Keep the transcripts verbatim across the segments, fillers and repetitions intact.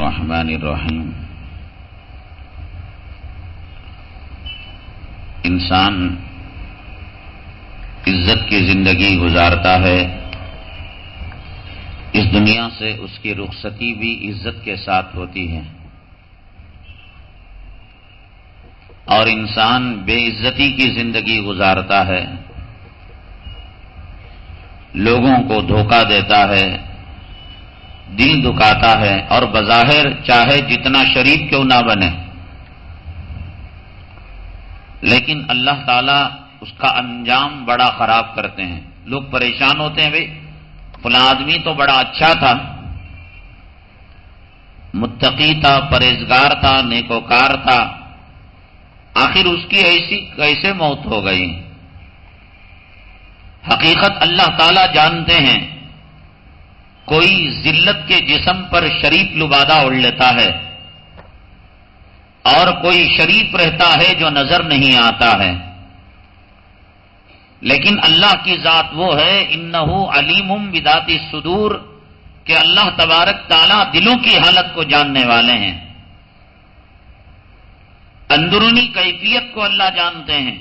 الرحمن الرحیم. انسان عزت کی زندگی گزارتا ہے. اس دنیا سے اس کی رخصتی بھی عزت کے ساتھ ہوتی ہے، اور انسان بے عزتی کی زندگی گزارتا ہے، لوگوں کو دھوکہ دیتا ہے، دل دکاتا ہے، اور بظاہر چاہے جتنا شریف کیوں نہ بنے، لیکن اللہ تعالیٰ اس کا انجام بڑا خراب کرتے ہیں. لوگ پریشان ہوتے ہیں، بھئی فلاں آدمی تو بڑا اچھا تھا، متقی تھا، پرہیزگار تھا، نیکوکار تھا، آخر اس کی ایسی کیسے موت ہو گئی؟ حقیقت اللہ تعالیٰ جانتے ہیں. کوئی ذلت کے جسم پر شریف لبادہ اڑ لیتا ہے، اور کوئی شریف رہتا ہے جو نظر نہیں آتا ہے. لیکن اللہ کی ذات وہ ہے، انہ علیم بذات الصدور، کہ اللہ تبارک تعالیٰ دلوں کی حالت کو جاننے والے ہیں، اندرونی کیفیت کو اللہ جانتے ہیں.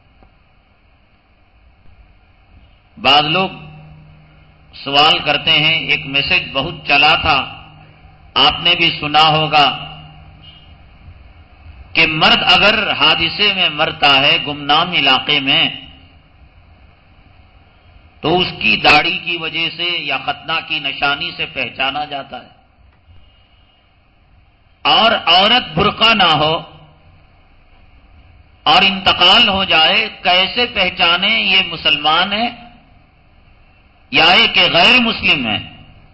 بعض لوگ سوال کرتے ہیں، ایک میسج بہت چلا تھا، آپ نے بھی سنا ہوگا، کہ مرد اگر حادثے میں مرتا ہے گمنام علاقے میں تو اس کی داڑھی کی وجہ سے یا ختنہ کی نشانی سے پہچانا جاتا ہے، اور عورت برقع نہ ہو اور انتقال ہو جائے، کیسے پہچانے یہ مسلمان ہے یا یہ کہ غیر مسلم ہے؟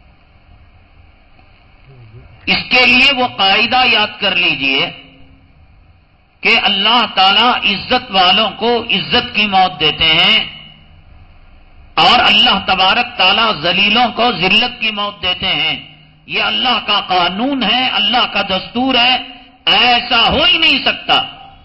اس کے لیے وہ قاعدہ یاد کر لیجئے کہ اللہ تعالیٰ عزت والوں کو عزت کی موت دیتے ہیں، اور اللہ تبارک تعالیٰ ذلیلوں کو ذلت کی موت دیتے ہیں. یہ اللہ کا قانون ہے، اللہ کا دستور ہے. ایسا ہو ہی نہیں سکتا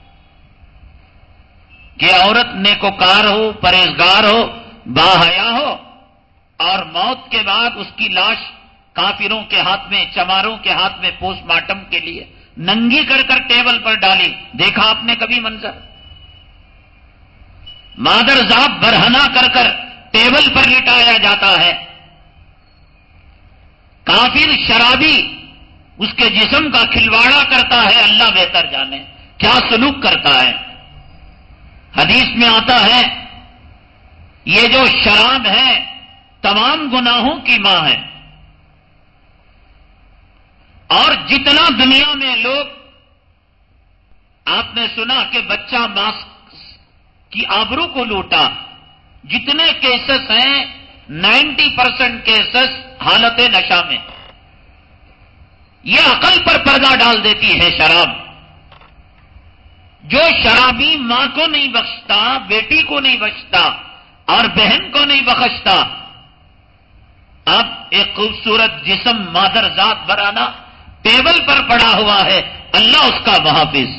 کہ عورت نیکوکار ہو، پرہیزگار ہو، باحیا ہو، اور موت کے بعد اس کی لاش کافروں کے ہاتھ میں، چماروں کے ہاتھ میں پوسٹ مارٹم کے لیے ننگی کر کر ٹیبل پر ڈالی. دیکھا آپ نے کبھی منظر؟ مادر ذات برہنہ کر کر ٹیبل پر لٹایا جاتا ہے. کافر شرابی اس کے جسم کا کھلواڑا کرتا ہے، اللہ بہتر جانے کیا سلوک کرتا ہے. حدیث میں آتا ہے یہ جو شراب ہے تمام گناہوں کی ماں ہے، اور جتنا دنیا میں لوگ، آپ نے سنا کہ بچہ ماں کی آبرو کو لوٹا، جتنے کیسز ہیں نائنٹی پرسینٹ کیسز حالت نشہ میں. یہ عقل پر پردہ ڈال دیتی ہے شراب. جو شرابی ماں کو نہیں بخشتا، بیٹی کو نہیں بخشتا، اور بہن کو نہیں بخشتا. اب ایک خوبصورت جسم مادر ذات برآنا ٹیبل پر پڑا ہوا ہے، اللہ اس کا محافظ.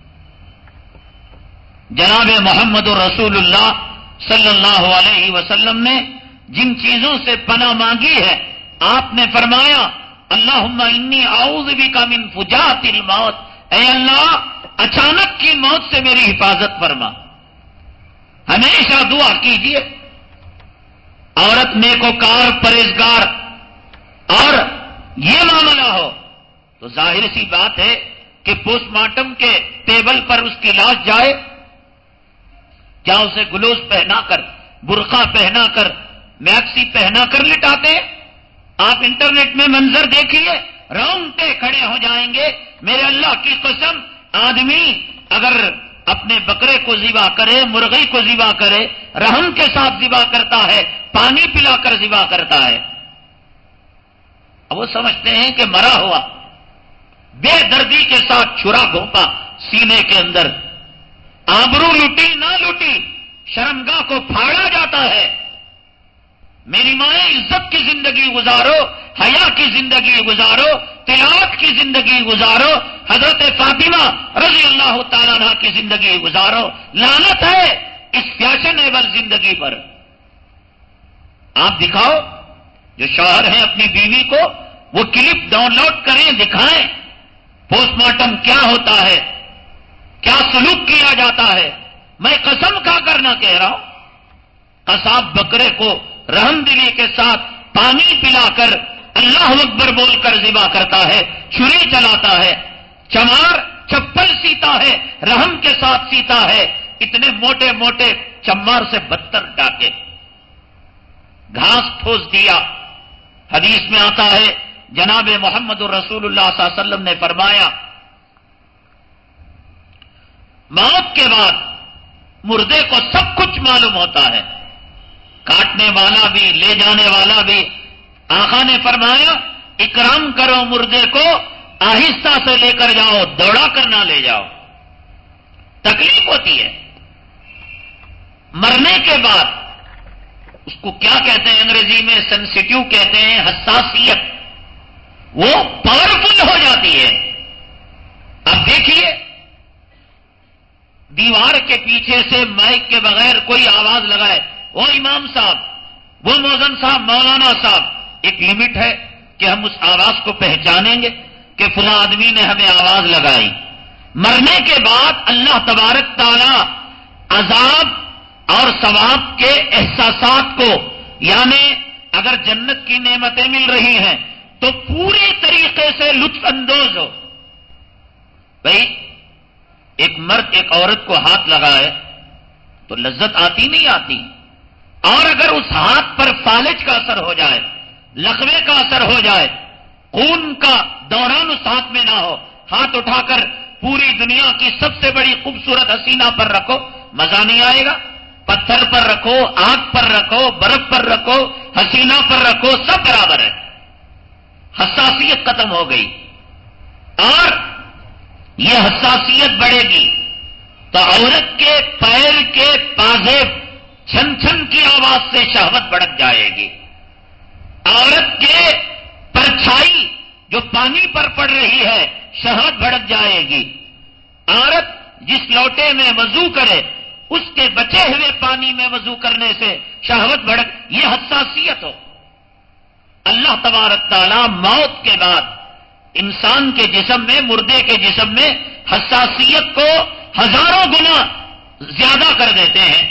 جناب محمد رسول اللہ صلی اللہ علیہ وسلم نے جن چیزوں سے پناہ مانگی ہے، آپ نے فرمایا اللہم انی اعوذ بک من فجاعۃ الموت، اے اللہ اچانک کی موت سے میری حفاظت فرما. ہمیشہ دعا کیجیے. عورت نیکوکار، پرہیزگار اور یہ معاملہ ہو تو ظاہر سی بات ہے کہ پوسٹ مارٹم کے ٹیبل پر اس کی لاش جائے. کیا اسے گلوز پہنا کر، برقع پہنا کر، میکسی پہنا کر لٹاتے؟ آپ انٹرنیٹ میں منظر دیکھیے، رونگٹے کھڑے ہو جائیں گے. میرے اللہ کی قسم، آدمی اگر اپنے بکرے کو ذبح کرے، مرغی کو ذبح کرے، رحم کے ساتھ ذبح کرتا ہے، پانی پلا کر ذبح کرتا ہے. اب وہ سمجھتے ہیں کہ مرا ہوا، بے دردی کے ساتھ چھرا گھونپا سینے کے اندر. آبرو لوٹی نہ لوٹی، شرمگاہ کو پھاڑا جاتا ہے. میری مائیں عزت کی زندگی گزارو، حیا کی زندگی گزارو، تلاوت کی زندگی گزارو، حضرت فاطمہ رضی اللہ تعالیٰ عنہ کی زندگی گزارو. لعنت ہے اس فیشنیبل زندگی پر. آپ دکھاؤ جو شوہر ہیں اپنی بیوی کو وہ کلپ ڈاؤن لوڈ کریں، دکھائیں پوسٹ مارٹم کیا ہوتا ہے، کیا سلوک کیا جاتا ہے۔ میں قسم کھا کر نہ کہہ رہا ہوں، قصاب بکرے کو رحم دلی کے ساتھ پانی پلا کر اللہ اکبر بول کر ذبح کرتا ہے، چھری چلاتا ہے، چمار چپل سیتا ہے، رحم کے ساتھ سیتا ہے، اتنے موٹے موٹے چمار سے بدتر ڈاکے، گھاس ٹھوس دیا۔ حدیث میں آتا ہے جناب محمد الرسول اللہ صلی اللہ علیہ وسلم نے فرمایا موت کے بعد مردے کو سب کچھ معلوم ہوتا ہے، کاٹنے والا بھی، لے جانے والا بھی۔ آقا نے فرمایا اکرام کرو مردے کو، آہستہ سے لے کر جاؤ، دوڑا کر نہ لے جاؤ، تکلیف ہوتی ہے۔ مرنے کے بعد اس کو کیا کہتے ہیں انگریزی میں، سینسیٹیو کہتے ہیں، حساسیت، وہ پاورفل ہو جاتی ہے۔ اب دیکھیے دیوار کے پیچھے سے مائک کے بغیر کوئی آواز لگائے، وہ امام صاحب، وہ مؤذن صاحب، مولانا صاحب، ایک لمٹ ہے کہ ہم اس آواز کو پہچانیں گے کہ فلاں آدمی نے ہمیں آواز لگائی۔ مرنے کے بعد اللہ تبارک تعالی عذاب اور ثواب کے احساسات کو، یعنی اگر جنت کی نعمتیں مل رہی ہیں تو پوری طریقے سے لطف اندوز ہو۔ بھائی ایک مرد ایک عورت کو ہاتھ لگائے تو لذت آتی نہیں آتی، اور اگر اس ہاتھ پر فالج کا اثر ہو جائے، لقوے کا اثر ہو جائے، خون کا دوران اس ہاتھ میں نہ ہو، ہاتھ اٹھا کر پوری دنیا کی سب سے بڑی خوبصورت حسینہ پر رکھو، مزہ نہیں آئے گا؟ پتھر پر رکھو، آگ پر رکھو، برف پر رکھو، حسینہ پر رکھو، سب برابر ہے، حساسیت ختم ہو گئی۔ اور یہ حساسیت بڑھے گی تو عورت کے پیر کے پازیب چھن چھن کی آواز سے شہوت بڑھ جائے گی، عورت کے پرچھائی جو پانی پر پڑ رہی ہے شہوت بھڑک جائے گی، عورت جس لوٹے میں وضو کرے اس کے بچے ہوئے پانی میں وضو کرنے سے شہوت بھڑک، یہ حساسیت ہو۔ اللہ تبارک تعالیٰ موت کے بعد انسان کے جسم میں، مردے کے جسم میں حساسیت کو ہزاروں گنا زیادہ کر دیتے ہیں۔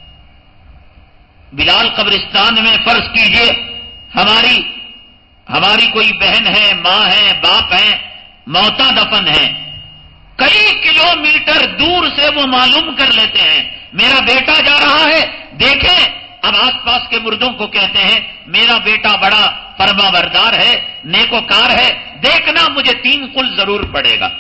بلال قبرستان میں فرض کیجئے ہماری ہماری کوئی بہن ہے، ماں ہے، باپ ہے، موتا دفن ہے، کئی کلومیٹر دور سے وہ معلوم کر لیتے ہیں میرا بیٹا جا رہا ہے، دیکھیں۔ اب آس پاس کے مردوں کو کہتے ہیں میرا بیٹا بڑا فرما بردار ہے، نیکوکار ہے، دیکھنا مجھے تین قل ضرور پڑے گا۔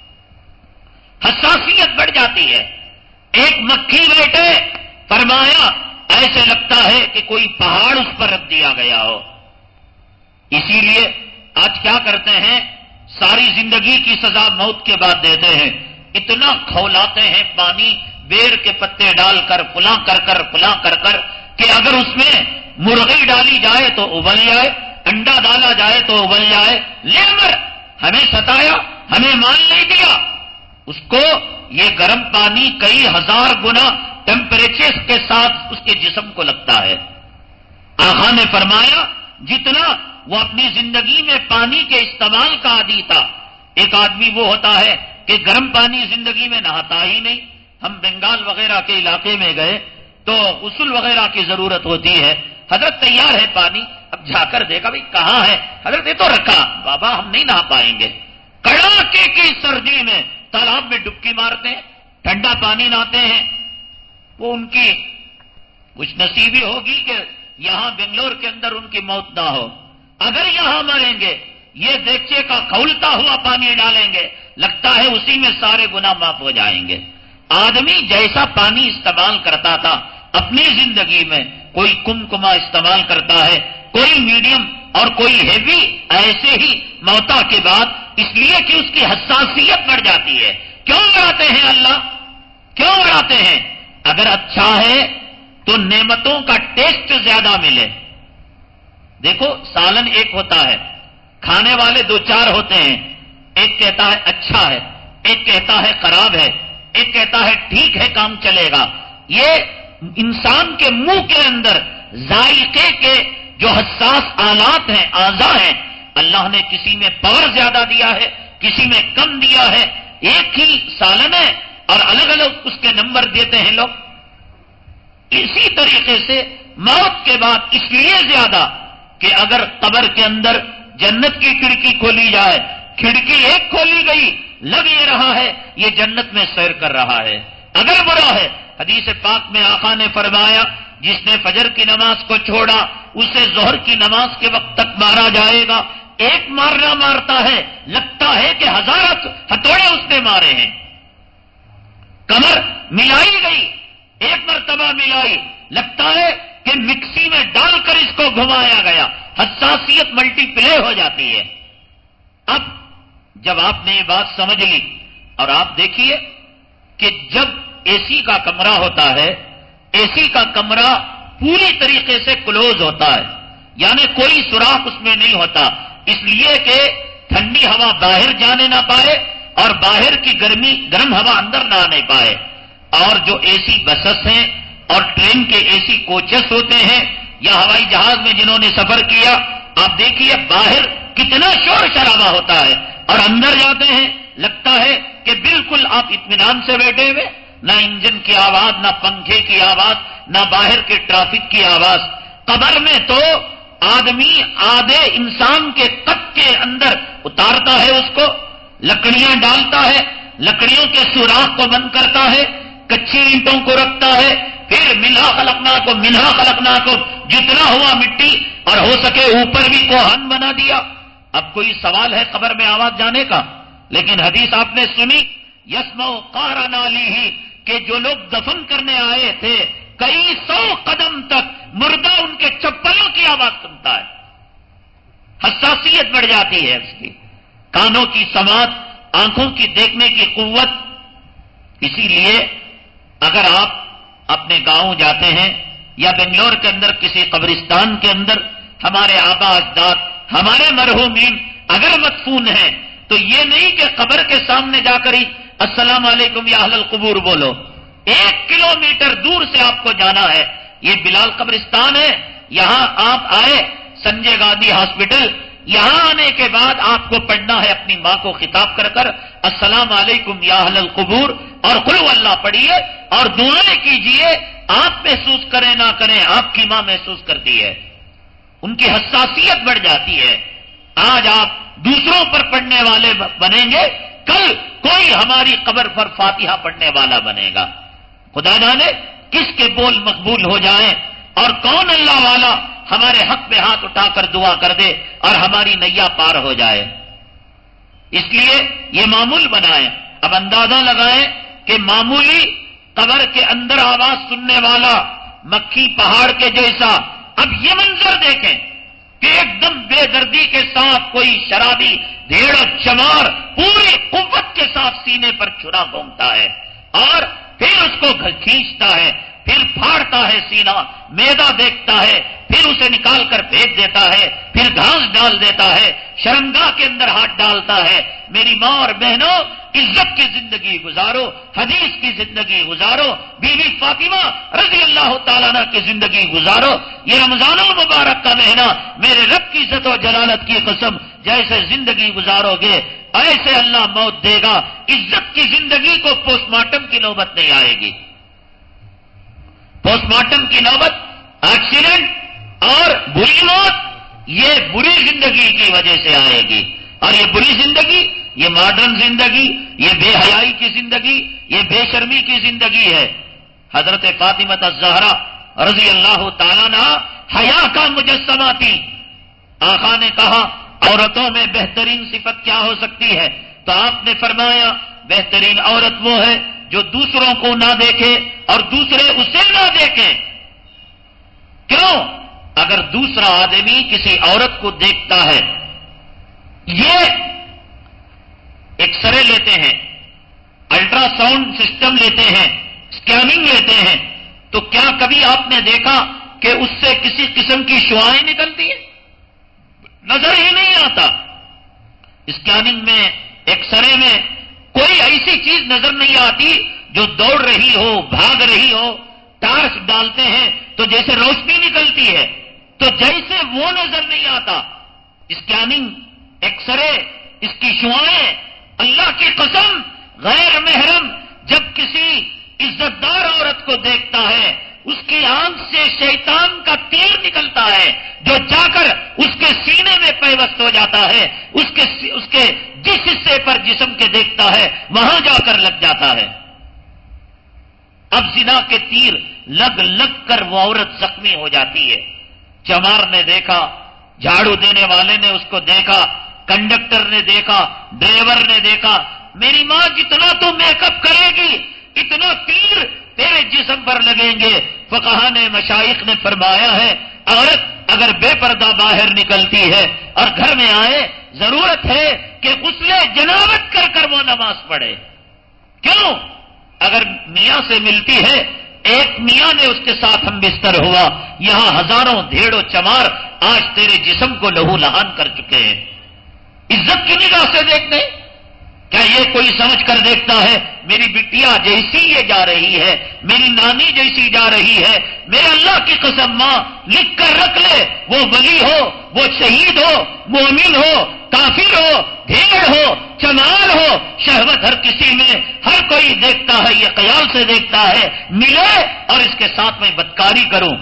حساسیت بڑھ جاتی ہے۔ ایک مکھی بیٹے، فرمایا ایسے لگتا ہے کہ کوئی پہاڑ اس پر رکھ دیا گیا ہو۔ اسی لیے آج کیا کرتے ہیں، ساری زندگی کی سزا موت کے بعد دیتے ہیں، اتنا کھولاتے ہیں پانی بیر کے پتے ڈال کر، پلا کر کر پلا کر کر کہ اگر اس میں مرغی ڈالی جائے تو ابل جائے، انڈا ڈالا جائے تو ابل جائے، لے مر، ہمیں ستایا، ہمیں مال نہیں دیا۔ اس کو یہ گرم پانی کئی ہزار گنا ٹیمپریچر کے ساتھ اس کے جسم کو لگتا ہے۔ آقا نے فرمایا جتنا وہ اپنی زندگی میں پانی کے استعمال کا عادی تھا، ایک آدمی وہ ہوتا ہے کہ گرم پانی زندگی میں نہاتا ہی نہیں۔ ہم بنگال وغیرہ کے علاقے میں گئے تو غسل وغیرہ کی ضرورت ہوتی ہے، حضرت تیار ہے پانی، اب جا کر دیکھا بھائی کہاں ہے، حضرت یہ تو رکھا، بابا ہم نہیں نہا پائیں گے۔ کڑاکے کی سردی میں تالاب میں ڈبکی مارتے ہیں، ٹھنڈا پانی نہاتے ہیں۔ وہ ان کی کچھ نصیبی ہوگی کہ یہاں بنگلور کے اندر ان کی موت نہ ہو، اگر یہاں مریں گے یہ دیگچے کا کھولتا ہوا پانی ڈالیں گے، لگتا ہے اسی میں سارے گناہ معاف ہو جائیں گے۔ آدمی جیسا پانی استعمال کرتا تھا اپنی زندگی میں، کوئی کمکما استعمال کرتا ہے، کوئی میڈیم اور کوئی ہیوی، ایسے ہی موتا کے بعد، اس لیے کہ اس کی حساسیت بڑھ جاتی ہے۔ کیوں بڑھاتے ہیں اللہ؟ کیوں بڑھاتے ہیں؟ اگر اچھا ہے تو نعمتوں کا ٹیسٹ زیادہ ملے۔ دیکھو سالن ایک ہوتا ہے، کھانے والے دو چار ہوتے ہیں، ایک کہتا ہے اچھا ہے، ایک کہتا ہے خراب ہے، ایک کہتا ہے ٹھیک ہے کام چلے گا۔ یہ انسان کے منہ کے اندر ذائقے کے جو حساس آلات ہیں، اعضاء ہیں، اللہ نے کسی میں پاور زیادہ دیا ہے، کسی میں کم دیا ہے، ایک ہی سالن ہے اور الگ الگ اس کے نمبر دیتے ہیں لوگ. اسی طریقے سے موت کے بعد اس لیے زیادہ کہ اگر قبر کے اندر جنت کی کھڑکی کھولی جائے، کھڑکی ایک کھولی گئی، لگ یہ رہا ہے یہ جنت میں سیر کر رہا ہے. اگر برا ہے، حدیث پاک میں آقا نے فرمایا جس نے فجر کی نماز کو چھوڑا اسے ظہر کی نماز کے وقت تک مارا جائے گا. ایک مارنا مارتا ہے، لگتا ہے کہ ہزارہ ہتھوڑے اس نے مارے ہیں. کمر ملائی گئی، ایک مرتبہ ملائی، لگتا ہے کہ مکسی میں ڈال کر اس کو گھمایا گیا. حساسیت ملٹی پلے ہو جاتی ہے. اب جب آپ نے یہ بات سمجھ لی، اور آپ دیکھیے کہ جب اے سی کا کمرہ ہوتا ہے، اے سی کا کمرہ پوری طریقے سے کلوز ہوتا ہے، یعنی کوئی سوراخ اس میں نہیں ہوتا، اس لیے کہ ٹھنڈی ہوا باہر جانے نہ پائے اور باہر کی گرمی گرم ہوا اندر نہ آنے پائے. اور جو اے سی بسس ہیں اور ٹرین کے اے سی کوچز ہوتے ہیں یا ہوائی جہاز میں جنہوں نے سفر کیا، آپ دیکھیے باہر کتنا شور شرابہ ہوتا ہے اور اندر جاتے ہیں لگتا ہے کہ بالکل آپ اطمینان سے بیٹھے ہوئے، نہ انجن کی آواز، نہ پنکھے کی آواز، نہ باہر کے ٹریفک کی آواز. قبر میں تو آدمی آدھے انسان کے قد کے اندر اتارتا ہے، اس کو لکڑیاں ڈالتا ہے، لکڑیوں کے سوراخ کو بند کرتا ہے، کچی اینٹوں کو رکھتا ہے، پھر منہا خلقنا کو منہا خلقنا کو جتنا ہوا مٹی اور ہو سکے اوپر بھی کوہن بنا دیا. اب کوئی سوال ہے قبر میں آواز جانے کا؟ لیکن حدیث آپ نے سنی، یسمع قعر نعلیہ، کہ جو لوگ دفن کرنے آئے تھے کئی سو قدم تک مردہ ان کے چپلوں کی آواز سنتا ہے. حساسیت بڑھ جاتی ہے اس کی، کانوں کی سماعت، آنکھوں کی دیکھنے کی قوت. اسی لیے اگر آپ اپنے گاؤں جاتے ہیں یا بنگلور کے اندر کسی قبرستان کے اندر ہمارے آبا اجداد، ہمارے مرحومین اگر مدفون ہیں تو یہ نہیں کہ قبر کے سامنے جا کر ہی السلام علیکم یا اہل القبور بولو. ایک کلومیٹر دور سے آپ کو جانا ہے. یہ بلال قبرستان ہے، یہاں آپ آئے سنجے گاندھی ہاسپٹل، یہاں آنے کے بعد آپ کو پڑھنا ہے اپنی ماں کو خطاب کر کر السلام علیکم یا اہل القبور اور قل هو اللہ پڑھیے اور دعائیں کیجئے. آپ محسوس کریں نہ کریں، آپ کی ماں محسوس کرتی ہے، ان کی حساسیت بڑھ جاتی ہے. آج آپ دوسروں پر پڑھنے والے بنیں گے، کل کوئی ہماری قبر پر فاتحہ پڑھنے والا بنے گا. خدا جانے کس کے بول مقبول ہو جائیں اور کون اللہ والا ہمارے حق میں ہاتھ اٹھا کر دعا کر دے اور ہماری نیا پار ہو جائے. اس لیے یہ معمول بنائیں. اب اندازہ لگائیں کہ معمولی قبر کے اندر آواز سننے والا مکھی پہاڑ کے جیسا، اب یہ منظر دیکھیں کہ ایک دم بے دردی کے ساتھ کوئی شرابی بھیڑ چمار پوری قوت کے ساتھ سینے پر چھرا گھومتا ہے اور پھر اس کو کھینچتا ہے، پھر پھاڑتا ہے سینہ، میدا دیکھتا ہے، پھر اسے نکال کر پھینک دیتا ہے، پھر گھاس ڈال دیتا ہے، شرمگاہ کے اندر ہاتھ ڈالتا ہے. میری ماں اور بہنوں، عزت کی زندگی گزارو، حدیث کی زندگی گزارو، بی بی فاطمہ رضی اللہ تعالیٰ عنہ کی زندگی گزارو. یہ رمضان المبارک کا مہینہ میرے رب کی عزت و جلالت کی قسم، جیسے زندگی گزارو گے ایسے اللہ موت دے گا. عزت کی زندگی کو پوسٹ مارٹم کی نوبت نہیں آئے گی. پوسٹ مارٹم کی نوبت، ایکسیڈنٹ اور بری موت یہ بری زندگی کی وجہ سے آئے گی. اور یہ بری زندگی، یہ ماڈرن زندگی، یہ بے حیائی کی زندگی، یہ بے شرمی کی زندگی ہے. حضرت فاطمہ الزہرا رضی اللہ تعالیٰ عنہ حیا کا مجسمہ تھی. آقا نے کہا عورتوں میں بہترین صفت کیا ہو سکتی ہے؟ تو آپ نے فرمایا بہترین عورت وہ ہے جو دوسروں کو نہ دیکھے اور دوسرے اسے نہ دیکھیں. کیوں؟ اگر دوسرا آدمی کسی عورت کو دیکھتا ہے، یہ ایکس رے لیتے ہیں، الٹرا ساؤنڈ سسٹم لیتے ہیں، اسکیننگ لیتے ہیں، تو کیا کبھی آپ نے دیکھا کہ اس سے کسی قسم کی شعاعیں نکلتی ہیں؟ نظر ہی نہیں آتا. اسکیننگ میں، ایکس رے میں کوئی ایسی چیز نظر نہیں آتی جو دوڑ رہی ہو، بھاگ رہی ہو. ٹارچ ڈالتے ہیں تو جیسے روشنی نکلتی ہے، تو جیسے وہ نظر نہیں آتا، اسکیننگ، ایکس رے، اس کی شعاعیں، اللہ کی قسم غیر محرم جب کسی عزت دار عورت کو دیکھتا ہے اس کی آنکھ سے شیطان کا تیر نکلتا ہے جو جا کر اس کے سینے میں پیوست ہو جاتا ہے، اس کے اس کے جس حصے پر جسم کے دیکھتا ہے وہاں جا کر لگ جاتا ہے۔ اب زنا کے تیر لگ لگ کر وہ عورت زخمی ہو جاتی ہے۔ چمار نے دیکھا، جھاڑو دینے والے نے اس کو دیکھا، کنڈکٹر نے دیکھا، ڈرائیور نے دیکھا، میری ماں جتنا تو میک اپ کرے گی اتنا تیر تیرے جسم پر لگیں گے۔ فقہا نے، مشائخ نے فرمایا ہے عورت اگر بے پردہ باہر نکلتی ہے اور گھر میں آئے ضرورت ہے کہ غسل جنابت کر کر وہ نماز پڑھے۔ کیوں؟ اگر میاں سے ملتی ہے، ایک میاں نے اس کے ساتھ ہم بستر ہوا، یہاں ہزاروں دھیڑ و چمار آج تیرے جسم کو لہو لہان کر چکے ہیں۔ عزت کی نگاہ سے دیکھتے ہیں؟ کیا یہ کوئی سمجھ کر دیکھتا ہے میری بٹیا جیسی یہ جا رہی ہے، میری نانی جیسی جا رہی ہے؟ میرے اللہ کی قسم ماں لکھ کر رکھ لے، وہ ولی ہو، وہ شہید ہو، مومن ہو، کافر ہو، بھیڑ ہو، چمار ہو، شہوت ہر کسی میں ہر کوئی دیکھتا ہے، یہ خیال سے دیکھتا ہے ملے اور اس کے ساتھ میں بدکاری کروں،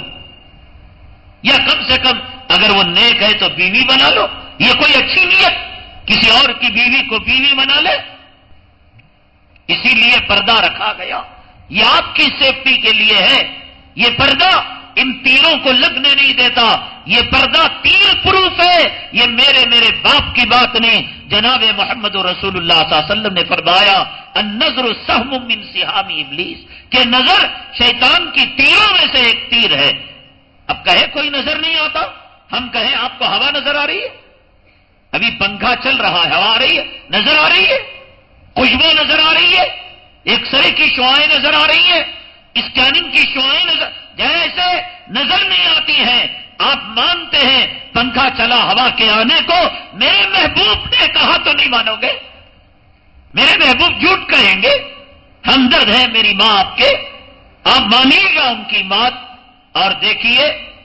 یا کم سے کم اگر وہ نیک ہے تو بیوی بنا لو۔ یہ کوئی اچھی نیت کسی اور کی بیوی کو بیوی بنا لے؟ اسی لیے پردہ رکھا گیا، یہ آپ کی سیفٹی کے لیے ہے۔ یہ پردہ ان تیروں کو لگنے نہیں دیتا، یہ پردہ تیر پروف ہے۔ یہ میرے میرے باپ کی بات نہیں، جناب محمد رسول اللہ صلی اللہ علیہ وسلم نے فرمایا النظر سہم من سہام ابلیس، کہ نظر شیطان کی تیروں میں سے ایک تیر ہے۔ اب کہے کوئی نظر نہیں آتا، ہم کہیں آپ کو ہوا نظر آ رہی ہے؟ ابھی پنکھا چل رہا ہے، ہوا آ رہی ہے؟ نظر آ رہی ہے؟ خوشبو نظر آ رہی ہے؟ ایکس رے کی شعاعیں نظر آ رہی ہیں؟ اسکیننگ کی شعاعیں نظر جیسے نظر نہیں آتی ہیں، آپ مانتے ہیں پنکھا چلا ہوا کے آنے کو، میرے محبوب نے کہا تو نہیں مانو گے؟ میرے محبوب جھوٹ کہیں گے؟ ہمدرد ہے میری ماں آپ کے، آپ مانیے گا ان کی بات۔ اور دیکھیے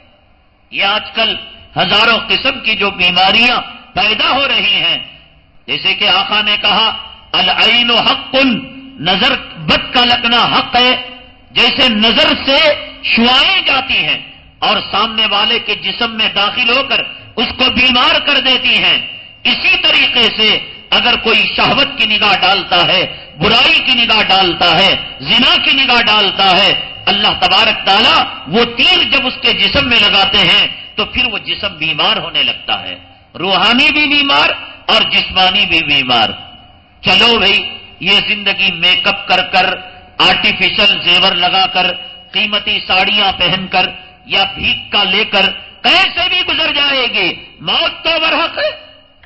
یہ آج کل ہزاروں قسم کی جو بیماریاں پیدا ہو رہی ہیں، جیسے کہ آقا نے کہا العین حق، نظر بد کا لگنا حق ہے۔ جیسے نظر سے شعاعیں جاتی ہیں اور سامنے والے کے جسم میں داخل ہو کر اس کو بیمار کر دیتی ہیں، اسی طریقے سے اگر کوئی شہوت کی نگاہ ڈالتا ہے، برائی کی نگاہ ڈالتا ہے، زنا کی نگاہ ڈالتا ہے، اللہ تبارک تعالیٰ وہ تیر جب اس کے جسم میں لگاتے ہیں تو پھر وہ جسم بیمار ہونے لگتا ہے، روحانی بھی بیمار اور جسمانی بھی بیمار۔ چلو بھائی، یہ زندگی میک اپ کر کر، آرٹیفیشل زیور لگا کر، قیمتی ساڑیاں پہن کر یا بھیک کا لے کر کیسے بھی گزر جائے گی، موت تو برحق ہے۔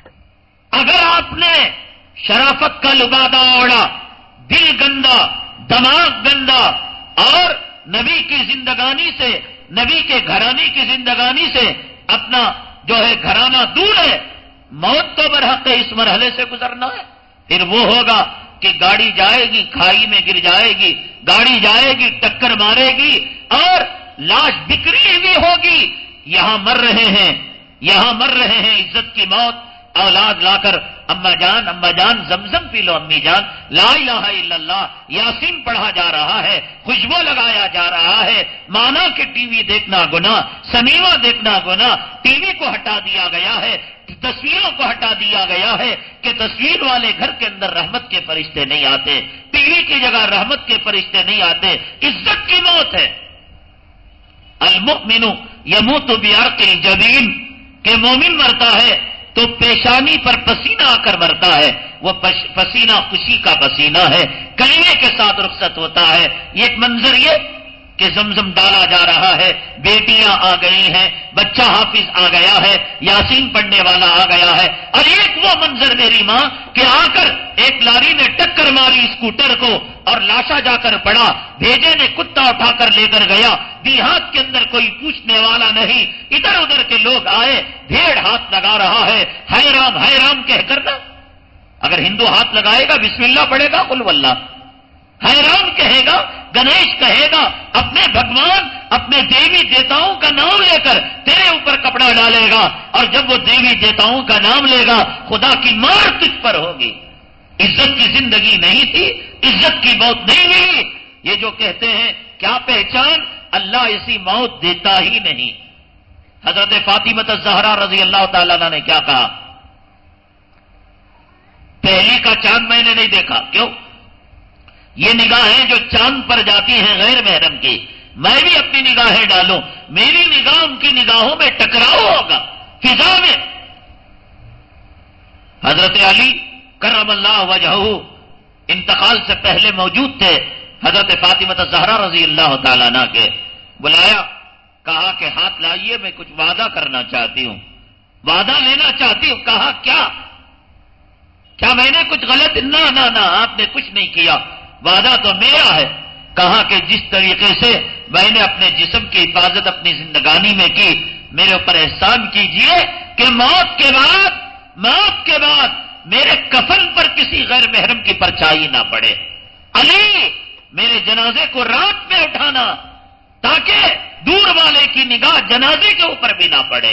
اگر آپ نے شرافت کا لبادہ اوڑا، دل گندا، دماغ گندا اور نبی کی زندگانی سے، نبی کے گھرانے کی زندگانی سے اپنا جو ہے گھرانہ دور ہے، موت تو برحق ہے، اس مرحلے سے گزرنا ہے۔ پھر وہ ہوگا کہ گاڑی جائے گی، کھائی میں گر جائے گی، گاڑی جائے گی، ٹکر مارے گی اور لاش بکری ہوئی ہوگی۔ یہاں مر رہے ہیں، یہاں مر رہے ہیں عزت کی موت، اولاد لا کر اما جان اما جان زمزم پی لو امی جان، لا الہ الا اللہ یاسین پڑھا جا رہا ہے، خوشبو لگایا جا رہا ہے، مانا کہ ٹی وی دیکھنا گناہ، سنیما دیکھنا گناہ، ٹی وی کو ہٹا دیا گیا ہے، تصویروں کو ہٹا دیا گیا ہے کہ تصویر والے گھر کے اندر رحمت کے فرشتے نہیں آتے، ٹی وی کی جگہ رحمت کے فرشتے نہیں آتے، عزت کی موت ہے۔ المؤمن یموت بعرق الجبین، کہ مومن مرتا ہے تو پیشانی پر پسینہ آ کر مرتا ہے، وہ پسینہ خوشی کا پسینہ ہے، کلمے کے ساتھ رخصت ہوتا ہے۔ یہ ایک منظر یہ کہ زمزم ڈالا جا رہا ہے، بیٹیاں آ گئی ہیں، بچہ حافظ آ گیا ہے، یاسین پڑھنے والا آ گیا ہے، اور ایک وہ منظر میری ماں کہ آ کر ایک لاری نے ٹکر ماری اسکوٹر کو اور لاشا جا کر پڑا، بھیجے نے کتا اٹھا کر لے کر گیا، دیہات کے اندر کوئی پوچھنے والا نہیں، ادھر ادھر کے لوگ آئے، بھیڑ ہاتھ لگا رہا ہے، ہے رام ہے رام کہہ کر نا، اگر ہندو ہاتھ لگائے گا بسم اللہ پڑھے گا قل واللہ، حیران کہے گا گنیش کہے گا اپنے بھگوان اپنے دیوی دیوتاؤں کا نام لے کر تیرے اوپر کپڑا ڈالے گا، اور جب وہ دیوی دیوتاؤں کا نام لے گا خدا کی مار تجھ پر ہوگی۔ عزت کی زندگی نہیں تھی، عزت کی موت نہیں ملی۔ یہ جو کہتے ہیں کیا پہچان، اللہ ایسی موت دیتا ہی نہیں۔ حضرت فاطمہ الزہرا رضی اللہ تعالیٰ عنہ نے کیا کہا؟ پہلی کا چاند میں نے نہیں دیکھا۔ کیوں؟ یہ نگاہیں جو چاند پر جاتی ہیں غیر محرم کی، میں بھی اپنی نگاہیں ڈالوں، میری نگاہ ان کی نگاہوں میں ٹکراؤ ہوگا فضا میں۔ حضرت علی کرم اللہ وجہہ انتقال سے پہلے موجود تھے، حضرت فاطمہ الزہرا رضی اللہ تعالیٰ عنہ کے بلایا، کہا کہ ہاتھ لائیے، میں کچھ وعدہ کرنا چاہتی ہوں، وعدہ لینا چاہتی ہوں۔ کہا کیا؟ کیا میں نے کچھ غلط؟ نہ نہ نہ، آپ نے کچھ نہیں کیا، وعدہ تو میرا ہے۔ کہا کہ جس طریقے سے میں نے اپنے جسم کی حفاظت اپنی زندگانی میں کی، میرے اوپر احسان کیجئے کہ موت کے بعد موت کے بعد میرے کفن پر کسی غیر محرم کی پرچھائی نہ پڑے۔ علی، میرے جنازے کو رات میں اٹھانا تاکہ دور والے کی نگاہ جنازے کے اوپر بھی نہ پڑے۔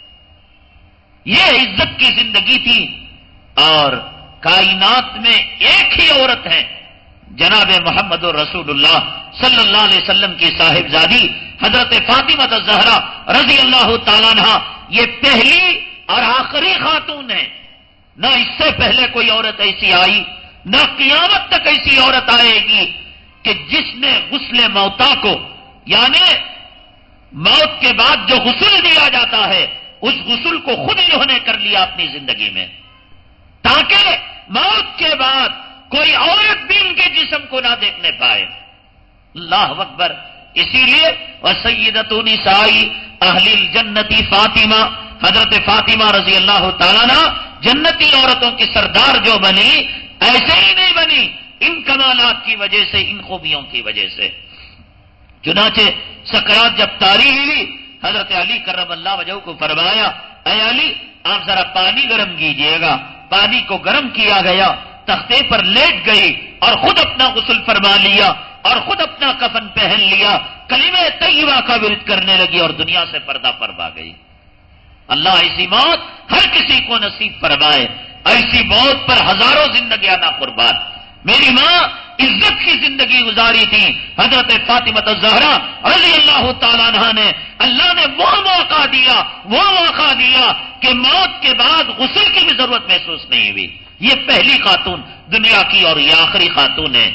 یہ عزت کی زندگی تھی۔ اور کائنات میں ایک ہی عورت ہے، جناب محمد رسول اللہ صلی اللہ علیہ وسلم کی صاحبزادی حضرت فاطمہ الزہرا رضی اللہ تعالیٰ عنہ، یہ پہلی اور آخری خاتون ہے۔ نہ اس سے پہلے کوئی عورت ایسی آئی، نہ قیامت تک ایسی عورت آئے گی کہ جس نے غسل موتا کو، یعنی موت کے بعد جو غسل دیا جاتا ہے، اس غسل کو خود انہوں نے کر لیا اپنی زندگی میں، تاکہ موت کے بعد کوئی عورت بھی ان کے جسم کو نہ دیکھنے پائے۔ اللہ اکبر۔ اسی لیے وسیدۃ نساء اہل الجنت فاطمہ، حضرت فاطمہ رضی اللہ تعالیٰ عنہ جنتی عورتوں کی سردار جو بنی، ایسے ہی نہیں بنی، ان کمالات کی وجہ سے، ان خوبیوں کی وجہ سے۔ چنانچہ سکرات جب طاری ہوئی، حضرت علی کرم اللہ وجہہ کو فرمایا، اے علی آپ ذرا پانی گرم کیجئے گا۔ پانی کو گرم کیا گیا، تختے پر لیٹ گئی اور خود اپنا غسل فرما لیا اور خود اپنا کفن پہن لیا، کلمہ طیبہ کا ورد کرنے لگی اور دنیا سے پردہ فرما گئی۔ اللہ ایسی موت ہر کسی کو نصیب فرمائے، ایسی موت پر ہزاروں زندگیاں نہ قربان۔ میری ماں عزت کی زندگی گزاری تھی، حضرت فاطمہ الزہرا رضی اللہ تعالیٰ عنہ نے، اللہ نے وہ موقع دیا وہ موقع دیا کہ موت کے بعد غسل کی بھی ضرورت محسوس نہیں ہوئی۔ یہ پہلی خاتون دنیا کی اور یہ آخری خاتون ہے۔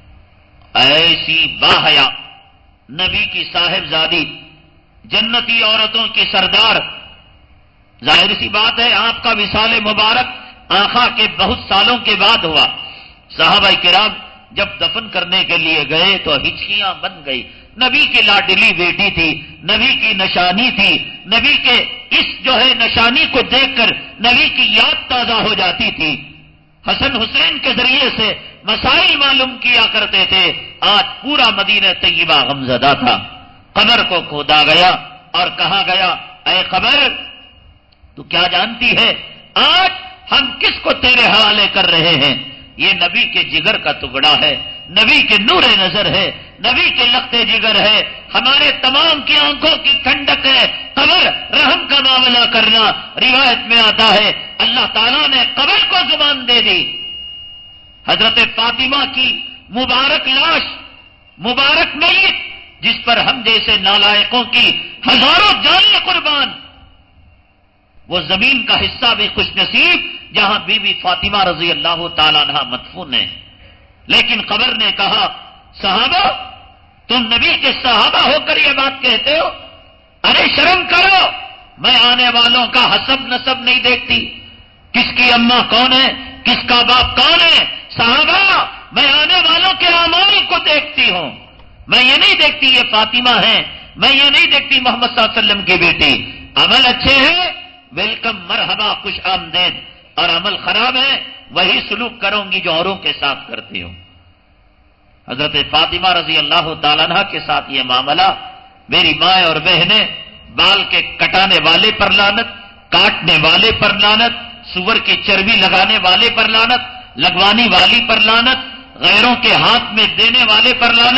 ایسی باحیا نبی کی صاحبزادی، جنتی عورتوں کی سردار، ظاہر سی بات ہے آپ کا وصال مبارک آقا کے بہت سالوں کے بعد ہوا۔ صحابہ کرام جب دفن کرنے کے لیے گئے تو ہچکیاں بن گئی۔ نبی کی لاڈلی بیٹی تھی، نبی کی نشانی تھی، نبی کے اس جو ہے نشانی کو دیکھ کر نبی کی یاد تازہ ہو جاتی تھی۔ حسن حسین کے ذریعے سے مسائل معلوم کیا کرتے تھے۔ آج پورا مدینہ طیبہ غمزدہ تھا۔ قبر کو کھودا گیا اور کہا گیا، اے قبر تو کیا جانتی ہے آج ہم کس کو تیرے حوالے کر رہے ہیں؟ یہ نبی کے جگر کا ٹکڑا ہے، نبی کے نور نظر ہے، نبی کے لخت جگر ہے، ہمارے تمام کی آنکھوں کی ٹھنڈک ہے۔ قبر رحم کا معاملہ کرنا، روایت میں آتا ہے اللہ تعالیٰ نے قبر کو زبان دے دی۔ حضرت فاطمہ کی مبارک لاش، مبارک میت، جس پر ہم جیسے نالائقوں کی ہزاروں جانیں قربان، وہ زمین کا حصہ بھی خوش نصیب جہاں بی بی فاطمہ رضی اللہ تعالیٰ عنہ مدفون ہے۔ لیکن قبر نے کہا، صحابہ تم نبی کے صحابہ ہو کر یہ بات کہتے ہو؟ ارے شرم کرو، میں آنے والوں کا حسب نسب نہیں دیکھتی، کس کی اماں کون ہے، کس کا باپ کون ہے۔ صحابہ میں آنے والوں کے اعمال کو دیکھتی ہوں، میں یہ نہیں دیکھتی یہ فاطمہ ہے، میں یہ نہیں دیکھتی محمد صلی اللہ علیہ وسلم کی بیٹی۔ عمل اچھے ہیں، ویلکم، مرحبا، خوش آمدید، اور عمل خراب ہے وہی سلوک کروں گی جو اوروں کے ساتھ کرتی ہوں۔ حضرت فاطمہ رضی اللہ تعالیٰ عنہ کے ساتھ یہ معاملہ، میری ماں اور بہنیں، بال کے کٹانے والے پر لعنت، کاٹنے والے پر لعنت، سور کی چربی لگانے والے پر لعنت، لگوانے والی پر لعنت، غیروں کے ہاتھ میں دینے والے پر لعنت،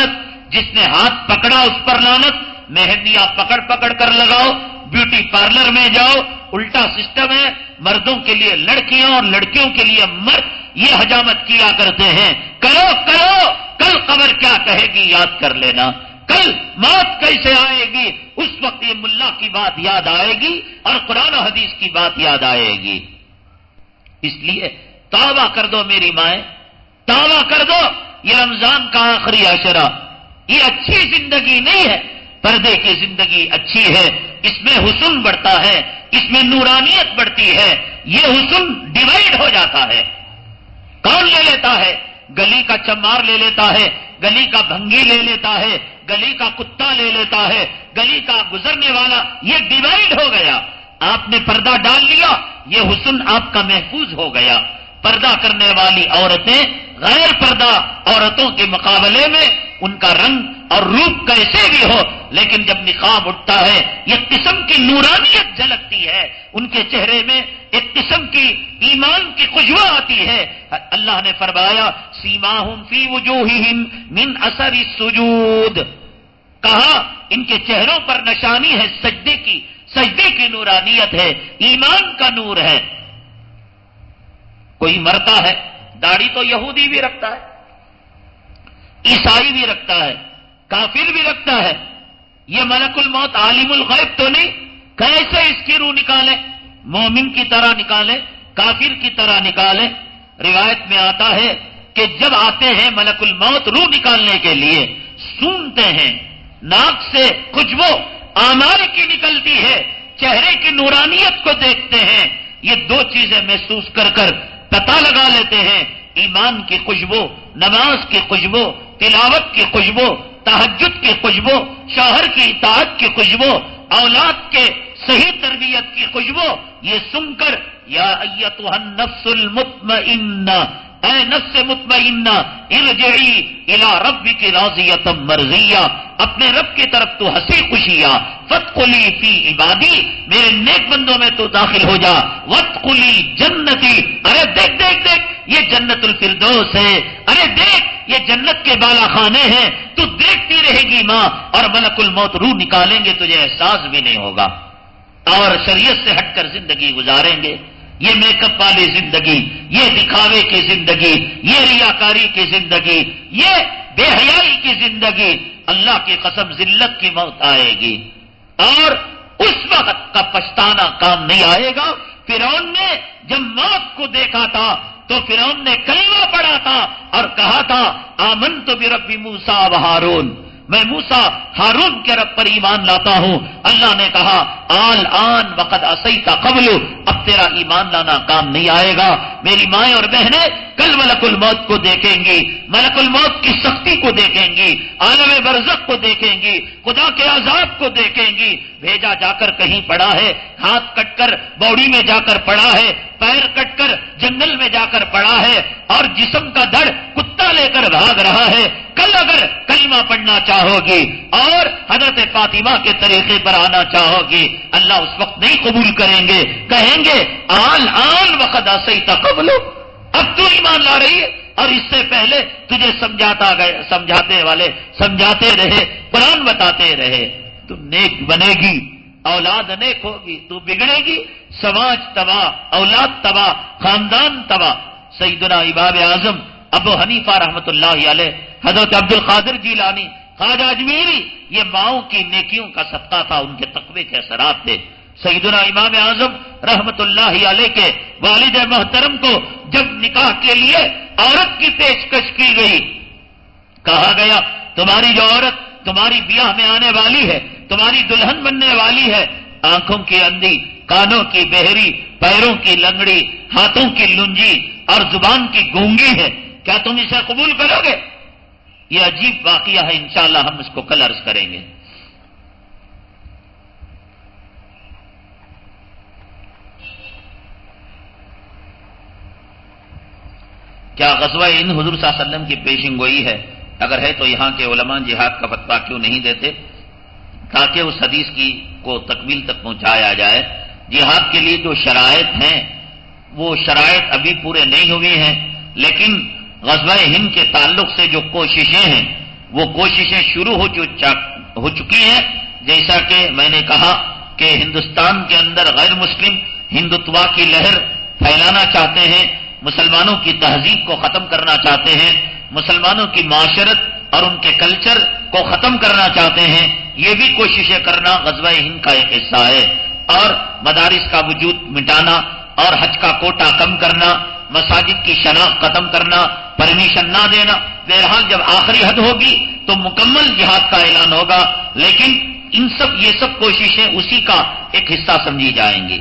جس نے ہاتھ پکڑا اس پر لعنت، مہندیاں پکڑ پکڑ کر لگاؤ، بیوٹی پارلر میں جاؤ، الٹا سسٹم ہے، مردوں کے لیے لڑکیاں اور لڑکیوں کے لیے مرد، یہ حجامت کیا کرتے ہیں۔ کرو کرو، کل قبر کیا کہے گی یاد کر لینا، کل موت کیسے آئے گی اس وقت یہ ملا کی بات یاد آئے گی اور قرآن و حدیث کی بات یاد آئے گی۔ اس لیے توبہ کر دو میری مائیں، توبہ کر دو، یہ رمضان کا آخری عشرہ، یہ اچھی زندگی نہیں ہے، پردے کی زندگی اچھی ہے، اس میں حسن بڑھتا ہے، اس میں نورانیت بڑھتی ہے، یہ حسن ڈیوائیڈ ہو جاتا ہے۔ کون لے لیتا ہے؟ گلی کا چمار لے لیتا ہے، گلی کا بھنگی لے لیتا ہے، گلی کا کتا لے لیتا ہے، گلی کا گزرنے والا، یہ ڈیوائیڈ ہو گیا۔ آپ نے پردہ ڈال لیا، یہ حسن آپ کا محفوظ ہو گیا۔ پردہ کرنے والی عورتیں غیر پردہ عورتوں کے مقابلے میں ان کا رنگ اور روپ کیسے بھی ہو، لیکن جب نقاب اٹھتا ہے یہ قسم کی نورانیت جھلکتی ہے، ان کے چہرے میں ایک قسم کی ایمان کی خوشبو آتی ہے۔ اللہ نے فرمایا سیماہم فی وجوہہم من اثر السجود، کہا ان کے چہروں پر نشانی ہے سجدے کی، سجدے کی نورانیت ہے، ایمان کا نور ہے۔ کوئی مرتا ہے، داڑھی تو یہودی بھی رکھتا ہے، عیسائی بھی رکھتا ہے، کافر بھی رکھتا ہے، یہ ملک الموت عالم الغیب تو نہیں، کیسے اس کی روح نکالے؟ مومن کی طرح نکالے، کافر کی طرح نکالے؟ روایت میں آتا ہے کہ جب آتے ہیں ملک الموت روح نکالنے کے لیے، سونتے ہیں، ناک سے خوشبو اعمال کی نکلتی ہے، چہرے کی نورانیت کو دیکھتے ہیں، یہ دو چیزیں محسوس کر کر پتہ لگا لیتے ہیں، ایمان کی خوشبو، نماز کی خوشبو، تلاوت کی خوشبو، تہجد کی خوشبو، شوہر کی اطاعت کی خوشبو، اولاد کے صحیح تربیت کی خوشبو، یہ سن کر یا ایتھا النفس المطمئنہ، اے نفس مطمئنہ ارجعی الی ربک راضیۃ مرضیہ، اپنے رب کی طرف تو ہنسی خوشیاں، فادخلی فی عبادی، میرے نیک بندوں میں تو داخل ہو جا، وادخلی جنتی، ارے دیکھ دیکھ دیکھ یہ جنت الفردوس ہے، ارے دیکھ یہ جنت کے بالا خانے ہیں، تو دیکھتی رہے گی ماں، اور ملک الموت روح نکالیں گے تجھے احساس بھی نہیں ہوگا، اور شریعت سے ہٹ کر زندگی گزاریں گے۔ یہ میک اپ والی زندگی، یہ دکھاوے کی زندگی، یہ ریاکاری کی زندگی، یہ بے حیائی کی زندگی، اللہ کی قسم ذلت کی موت آئے گی، اور اس وقت کا پچھتانا کام نہیں آئے گا۔ فرعون نے جب موت کو دیکھا تھا تو فرعون نے کلمہ پڑھا تھا اور کہا تھا آمنت برب موسیٰ و ہارون، میں موسیٰ ہارون کے رب پر ایمان لاتا ہوں۔ اللہ نے کہا آل آن وقد عصیت قبل، اب تیرا ایمان لانا کام نہیں آئے گا۔ میری مائیں اور بہنیں کل ملک الموت کو دیکھیں گی، ملک الموت کی سختی کو دیکھیں گی، عالم برزخ کو دیکھیں گی، خدا کے عذاب کو دیکھیں گی۔ بھیجا جا کر کہیں پڑا ہے، ہاتھ کٹ کر بوڑی میں جا کر پڑا ہے، پیر کٹ کر جنگل میں جا کر پڑا ہے، اور جسم کا دڑ کتا لے کر بھاگ رہا ہے۔ کل اگر کلمہ پڑھنا چاہو گی اور حضرت فاطمہ کے طریقے پر آنا چاہو گی، اللہ اس وقت نہیں قبول کریں گے، کہیں گے آل آن وقد عصیت قبل، اب تو ایمان لا رہی ہے، اور اس سے پہلے تجھے سمجھاتا گئے، سمجھاتے والے سمجھاتے رہے، قرآن بتاتے رہے، تو نیک بنے گی، اولاد نیک ہوگی، تو بگڑے گی، سماج تباہ، اولاد تباہ، خاندان تباہ۔ سیدنا امام اعظم ابو حنیفہ رحمۃ اللہ علیہ، حضرت عبد القادر جیلانی، خواجہ اجمیری، یہ ماؤں کی نیکیوں کا صدقہ تھا، ان کے تقوی کے اثرات تھے۔ سیدنا امام اعظم رحمۃ اللہ علیہ کے والد محترم کو جب نکاح کے لیے عورت کی پیشکش کی گئی، کہا گیا تمہاری جو عورت تمہاری بیاہ میں آنے والی ہے، تمہاری دلہن بننے والی ہے، آنکھوں کی اندھی، کانوں کی بہری، پیروں کی لنگڑی، ہاتھوں کی لنجی اور زبان کی گونگی ہے، کیا تم اسے قبول کرو گے؟ یہ عجیب واقعہ ہے، انشاءاللہ ہم اس کو کل عرض کریں گے۔ کیا غزوہ ہند حضور صلی اللہ علیہ وسلم کی پیشن گوئی ہے؟ اگر ہے تو یہاں کے علماء جہاد کا فتویٰ کیوں نہیں دیتے تاکہ اس حدیث کی کو تکمیل تک پہنچایا جائے؟ جہاد کے لیے جو شرائط ہیں وہ شرائط ابھی پورے نہیں ہوئی ہیں، لیکن غزوہ ہند کے تعلق سے جو کوششیں ہیں وہ کوششیں شروع ہو ہو چکی ہیں. جیسا کہ میں نے کہا کہ ہندوستان کے اندر غیر مسلم ہندوتوا کی لہر پھیلانا چاہتے ہیں، مسلمانوں کی تہذیب کو ختم کرنا چاہتے ہیں، مسلمانوں کی معاشرت اور ان کے کلچر کو ختم کرنا چاہتے ہیں. یہ بھی کوششیں کرنا غزوہ ہند کا ایک حصہ ہے. اور مدارس کا وجود مٹانا اور حج کا کوٹا کم کرنا، مساجد کی شناخت ختم کرنا، پرمیشن نہ دینا. بہرحال جب آخری حد ہوگی تو مکمل جہاد کا اعلان ہوگا، لیکن ان سب یہ سب کوششیں اسی کا ایک حصہ سمجھی جائیں گی.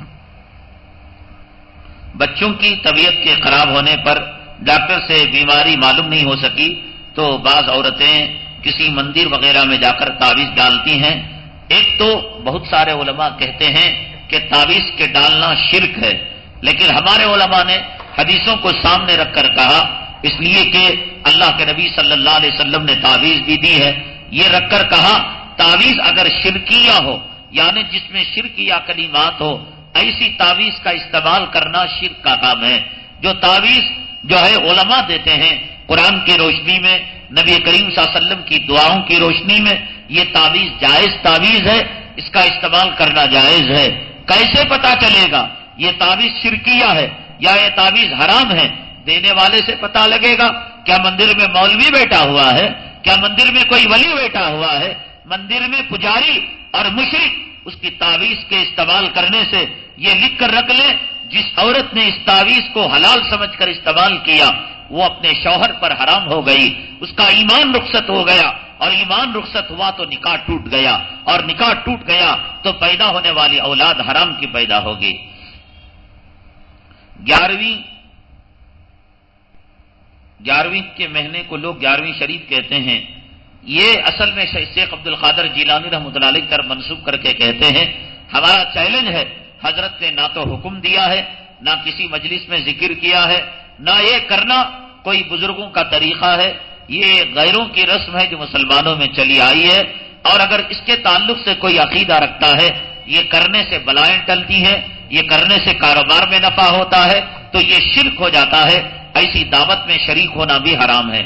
بچوں کی طبیعت کے خراب ہونے پر ڈاکٹر سے بیماری معلوم نہیں ہو سکی تو بعض عورتیں کسی مندر وغیرہ میں جا کر تعویذ ڈالتی ہیں. ایک تو بہت سارے علماء کہتے ہیں کہ تعویذ کے ڈالنا شرک ہے، لیکن ہمارے علماء نے حدیثوں کو سامنے رکھ کر کہا، اس لیے کہ اللہ کے نبی صلی اللہ علیہ وسلم نے تعویذ بھی دی ہے، یہ رکھ کر کہا تعویذ اگر شرکیہ ہو یعنی جس میں شرکیہ کلمات ہو، ایسی تعویذ کا استعمال کرنا شرک کا کام ہے. جو تعویذ جو ہے علماء دیتے ہیں قرآن کی روشنی میں، نبی کریم صلی اللہ علیہ وسلم کی دعاؤں کی روشنی میں، یہ تعویذ جائز تعویذ ہے، اس کا استعمال کرنا جائز ہے. کیسے پتا چلے گا یہ تعویذ شرکیہ ہے یا یہ تعویذ حرام ہے؟ دینے والے سے پتا لگے گا. کیا مندر میں مولوی بیٹھا ہوا ہے؟ کیا مندر میں کوئی ولی بیٹھا ہوا ہے؟ مندر میں پجاری اور مشرک اس کی تعویذ کے استعمال کرنے سے یہ لکھ کر رکھ لیں، جس عورت نے اس تعویذ کو حلال سمجھ کر استعمال کیا وہ اپنے شوہر پر حرام ہو گئی، اس کا ایمان رخصت ہو گیا، اور ایمان رخصت ہوا تو نکاح ٹوٹ گیا، اور نکاح ٹوٹ گیا تو پیدا ہونے والی اولاد حرام کی پیدا ہوگی. گیارہویں گیارہویں کے مہینے کو لوگ گیارہویں شریف کہتے ہیں. یہ اصل میں شیخ عبد القادر جیلانی رحمۃ اللہ علیہ طرف منسوب کر کے کہتے ہیں. ہمارا چیلنج ہے، حضرت نے نہ تو حکم دیا ہے، نہ کسی مجلس میں ذکر کیا ہے، نہ یہ کرنا کوئی بزرگوں کا طریقہ ہے. یہ غیروں کی رسم ہے جو مسلمانوں میں چلی آئی ہے، اور اگر اس کے تعلق سے کوئی عقیدہ رکھتا ہے، یہ کرنے سے بلائیں ٹلتی ہیں، یہ کرنے سے کاروبار میں نفع ہوتا ہے، تو یہ شرک ہو جاتا ہے. ایسی دعوت میں شریک ہونا بھی حرام ہے.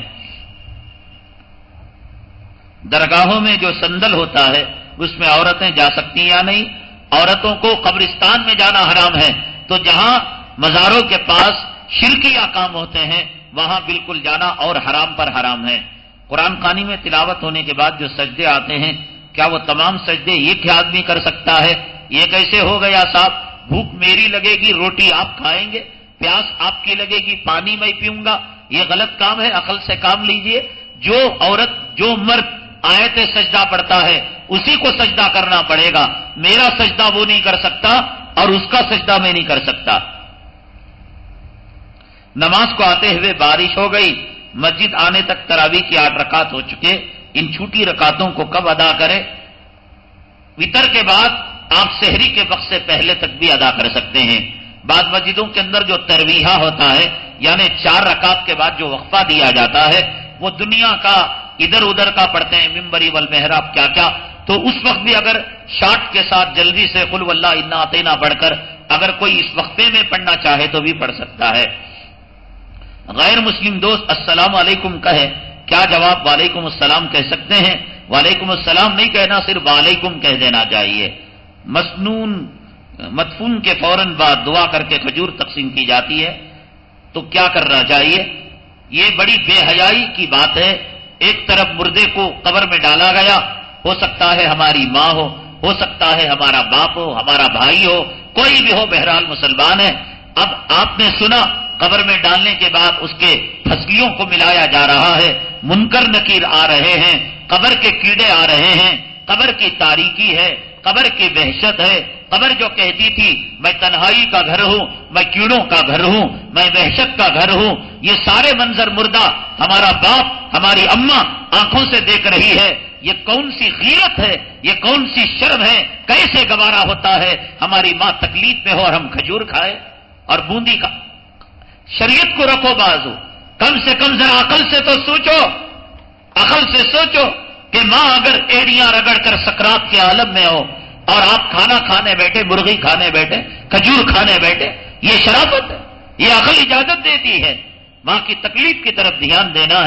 درگاہوں میں جو سندل ہوتا ہے اس میں عورتیں جا سکتی یا نہیں؟ عورتوں کو قبرستان میں جانا حرام ہے، تو جہاں مزاروں کے پاس شرکیہ کام ہوتے ہیں وہاں بالکل جانا اور حرام پر حرام ہے. قرآن خوانی میں تلاوت ہونے کے بعد جو سجدے آتے ہیں، کیا وہ تمام سجدے ایک ہی آدمی کر سکتا ہے؟ یہ کیسے ہو گیا صاحب؟ بھوک میری لگے گی، روٹی آپ کھائیں گے، پیاس آپ کی لگے گی، پانی میں پیوں گا. یہ غلط کام ہے، عقل سے کام لیجئے. جو عورت جو مرد آیت سجدہ پڑتا ہے اسی کو سجدہ کرنا پڑے گا. میرا سجدہ وہ نہیں کر سکتا اور اس کا سجدہ میں نہیں کر سکتا. نماز کو آتے ہوئے بارش ہو گئی، مسجد آنے تک تراویح کی آٹھ رکعت ہو چکے، ان چھوٹی رکعتوں کو کب ادا کریں؟ وتر کے بعد آپ سحری کے وقت سے پہلے تک بھی ادا کر سکتے ہیں. بعض مسجدوں کے اندر جو ترویحہ ہوتا ہے یعنی چار رکعت کے بعد جو وقفہ دیا جاتا ہے وہ دنیا کا ادھر ادھر کا پڑھتے ہیں، ممبری والمحراب کیا کیا، تو اس وقت بھی اگر شارٹ کے ساتھ جلدی سے قل واللہ انا اعطینا پڑھ کر اگر کوئی اس وقفے میں پڑھنا چاہے تو بھی پڑھ سکتا ہے. غیر مسلم دوست السلام علیکم کہے، کیا جواب وعلیکم السلام کہہ سکتے ہیں؟ وعلیکم السلام نہیں کہنا، صرف وعلیکم کہہ دینا چاہیے. مسنون مدفون کے فوراً بعد دعا کر کے کھجور تقسیم کی جاتی ہے، تو کیا کرنا چاہیے؟ یہ بڑی بے حیائی کی بات ہے. ایک طرف مردے کو قبر میں ڈالا گیا، ہو سکتا ہے ہماری ماں ہو ہو سکتا ہے ہمارا باپ ہو، ہمارا بھائی ہو، کوئی بھی ہو، بہرحال مسلمان ہے. اب آپ نے سنا قبر میں ڈالنے کے بعد اس کے پھسلیوں کو ملایا جا رہا ہے، منکر نکیر آ رہے ہیں، قبر کے کیڑے آ رہے ہیں، قبر کی تاریکی ہے، قبر کی وحشت ہے. قبر جو کہتی تھی میں تنہائی کا گھر ہوں، میں کیڑوں کا گھر ہوں، میں وحشت کا گھر ہوں، یہ سارے منظر مردہ ہمارا باپ ہماری اماں آنکھوں سے دیکھ رہی ہے. یہ کون سی غیرت ہے، یہ کون سی شرم ہے؟ کیسے گوارا ہوتا ہے ہماری ماں تکلیف میں ہو اور ہم کھجور کھائے اور بوندی کا؟ شریعت کو رکھو بازو، کم سے کم ذرا عقل سے تو سوچو، عقل سے سوچو کہ ماں اگر ایڑیاں رگڑ کر سکرات کے عالم میں ہو اور آپ کھانا کھانے بیٹھے، مرغی کھانے بیٹھے، کھجور کھانے بیٹھے، یہ شرافت ہے؟ یہ عقل اجازت دیتی ہے؟ ماں کی تکلیف کی طرف دھیان دینا ہے.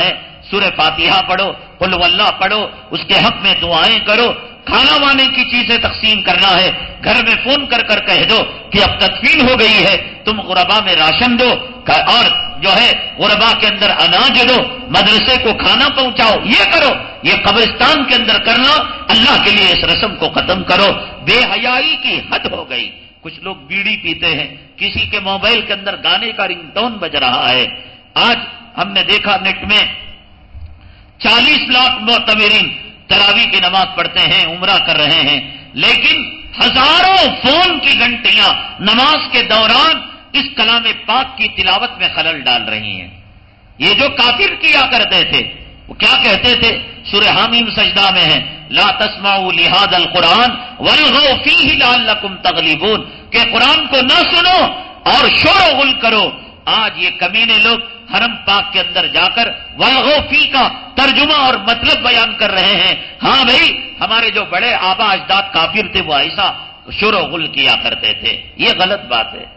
سورہ فاتحہ پڑھو، قل واللہ پڑھو، اس کے حق میں دعائیں کرو. کھانا وانے کی چیزیں تقسیم کرنا ہے، گھر میں فون کر کر کہہ دو کہ اب تدفین ہو گئی ہے، تم غربا میں راشن دو اور جو ہے غربا کے اندر اناج دو، مدرسے کو کھانا پہنچاؤ. یہ کرو. یہ قبرستان کے اندر کرنا، اللہ کے لیے اس رسم کو ختم کرو. بے حیائی کی حد ہو گئی. کچھ لوگ بیڑی پیتے ہیں، کسی کے موبائل کے اندر گانے کا رنگ ٹون بج رہا ہے. آج ہم نے دیکھا نیٹ میں چالیس لاکھ معتمرین تراویح کی نماز پڑھتے ہیں، عمرہ کر رہے ہیں، لیکن ہزاروں فون کی گھنٹیاں نماز کے دوران اس کلام پاک کی تلاوت میں خلل ڈال رہی ہیں. یہ جو کافر کیا کرتے تھے وہ کیا کہتے تھے؟ سورہ حامیم سجدہ میں ہے، لا تسمعوا لهذا القرآن والغوا فیہ لعلکم تغلبون، کہ قرآن کو نہ سنو اور شور و غل کرو. آج یہ کمینے لوگ حرم پاک کے اندر جا کر والغوا فی کا ترجمہ اور مطلب بیان کر رہے ہیں. ہاں بھائی، ہمارے جو بڑے آبا اجداد کافر تھے وہ ایسا شور و غل کیا کرتے تھے. یہ غلط بات ہے.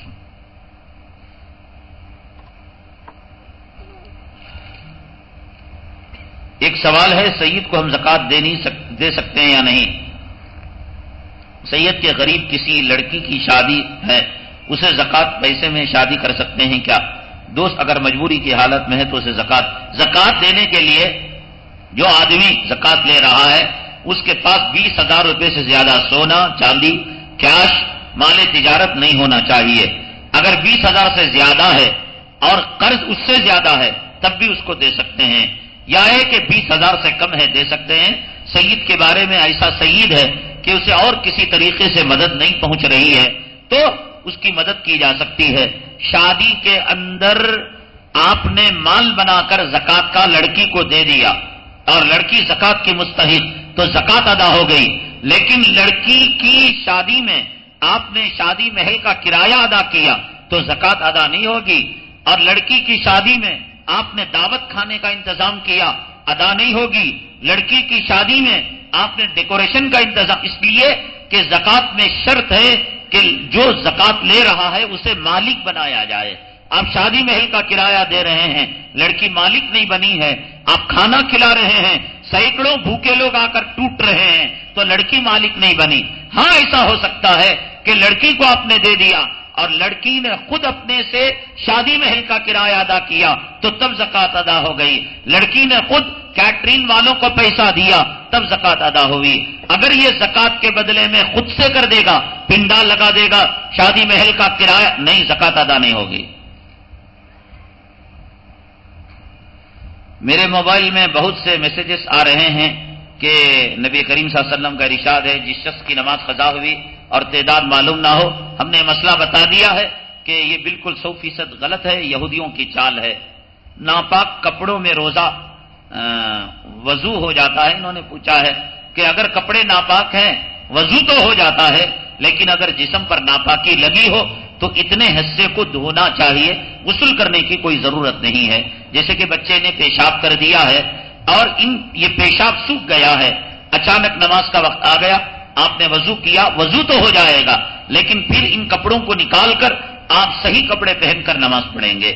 ایک سوال ہے، سید کو ہم زکوٰۃ دے نہیں سک دے سکتے ہیں یا نہیں؟ سید کے غریب کسی لڑکی کی شادی ہے، اسے زکوٰۃ پیسے میں شادی کر سکتے ہیں کیا؟ دوست اگر مجبوری کی حالت میں ہے تو اسے زکوٰۃ زکوٰۃ دینے کے لیے جو آدمی زکوٰۃ لے رہا ہے اس کے پاس بیس ہزار روپے سے زیادہ سونا چاندی کیش مال تجارت نہیں ہونا چاہیے. اگر بیس ہزار سے زیادہ ہے اور قرض اس سے زیادہ ہے تب بھی اس کو دے سکتے ہیں، یا ہے کہ بیس ہزار سے کم ہے دے سکتے ہیں. سید کے بارے میں ایسا سید ہے کہ اسے اور کسی طریقے سے مدد نہیں پہنچ رہی ہے تو اس کی مدد کی جا سکتی ہے. شادی کے اندر آپ نے مال بنا کر زکوٰۃ کا لڑکی کو دے دیا اور لڑکی زکوٰۃ کی مستحق تو زکوٰۃ ادا ہو گئی، لیکن لڑکی کی شادی میں آپ نے شادی محل کا کرایہ ادا کیا تو زکوٰۃ ادا نہیں ہوگی. اور لڑکی کی شادی میں آپ نے دعوت کھانے کا انتظام کیا، ادا نہیں ہوگی. لڑکی کی شادی میں آپ نے ڈیکوریشن کا انتظام، اس لیے کہ زکوٰۃ میں شرط ہے کہ جو زکوٰۃ لے رہا ہے اسے مالک بنایا جائے. آپ شادی محل کا کرایہ دے رہے ہیں، لڑکی مالک نہیں بنی ہے، آپ کھانا کھلا رہے ہیں، سینکڑوں بھوکے لوگ آ کر ٹوٹ رہے ہیں تو لڑکی مالک نہیں بنی. ہاں ایسا ہو سکتا ہے کہ لڑکی کو آپ نے دے دیا اور لڑکی نے خود اپنے سے شادی محل کا کرایہ ادا کیا تو تب زکوٰۃ ادا ہو گئی. لڑکی نے خود کیٹرین والوں کو پیسہ دیا تب زکوٰۃ ادا ہوئی. اگر یہ زکوٰۃ کے بدلے میں خود سے کر دے گا، پنڈال لگا دے گا، شادی محل کا کرایہ نہیں، زکوٰۃ ادا نہیں ہوگی. میرے موبائل میں بہت سے میسیجز آ رہے ہیں کہ نبی کریم صلی اللہ علیہ وسلم کا ارشاد ہے جس شخص کی نماز قضا ہوئی اور تعداد معلوم نہ ہو. ہم نے مسئلہ بتا دیا ہے کہ یہ بالکل سو فیصد غلط ہے، یہودیوں کی چال ہے. ناپاک کپڑوں میں روزہ وضو ہو جاتا ہے. انہوں نے پوچھا ہے کہ اگر کپڑے ناپاک ہیں وضو تو ہو جاتا ہے، لیکن اگر جسم پر ناپاکی لگی ہو تو اتنے حصے کو دھونا چاہیے، غسل کرنے کی کوئی ضرورت نہیں ہے. جیسے کہ بچے نے پیشاب کر دیا ہے اور ان یہ پیشاب سوکھ گیا ہے، اچانک نماز کا وقت آ گیا، آپ نے وضو کیا، وضو تو ہو جائے گا، لیکن پھر ان کپڑوں کو نکال کر آپ صحیح کپڑے پہن کر نماز پڑھیں گے.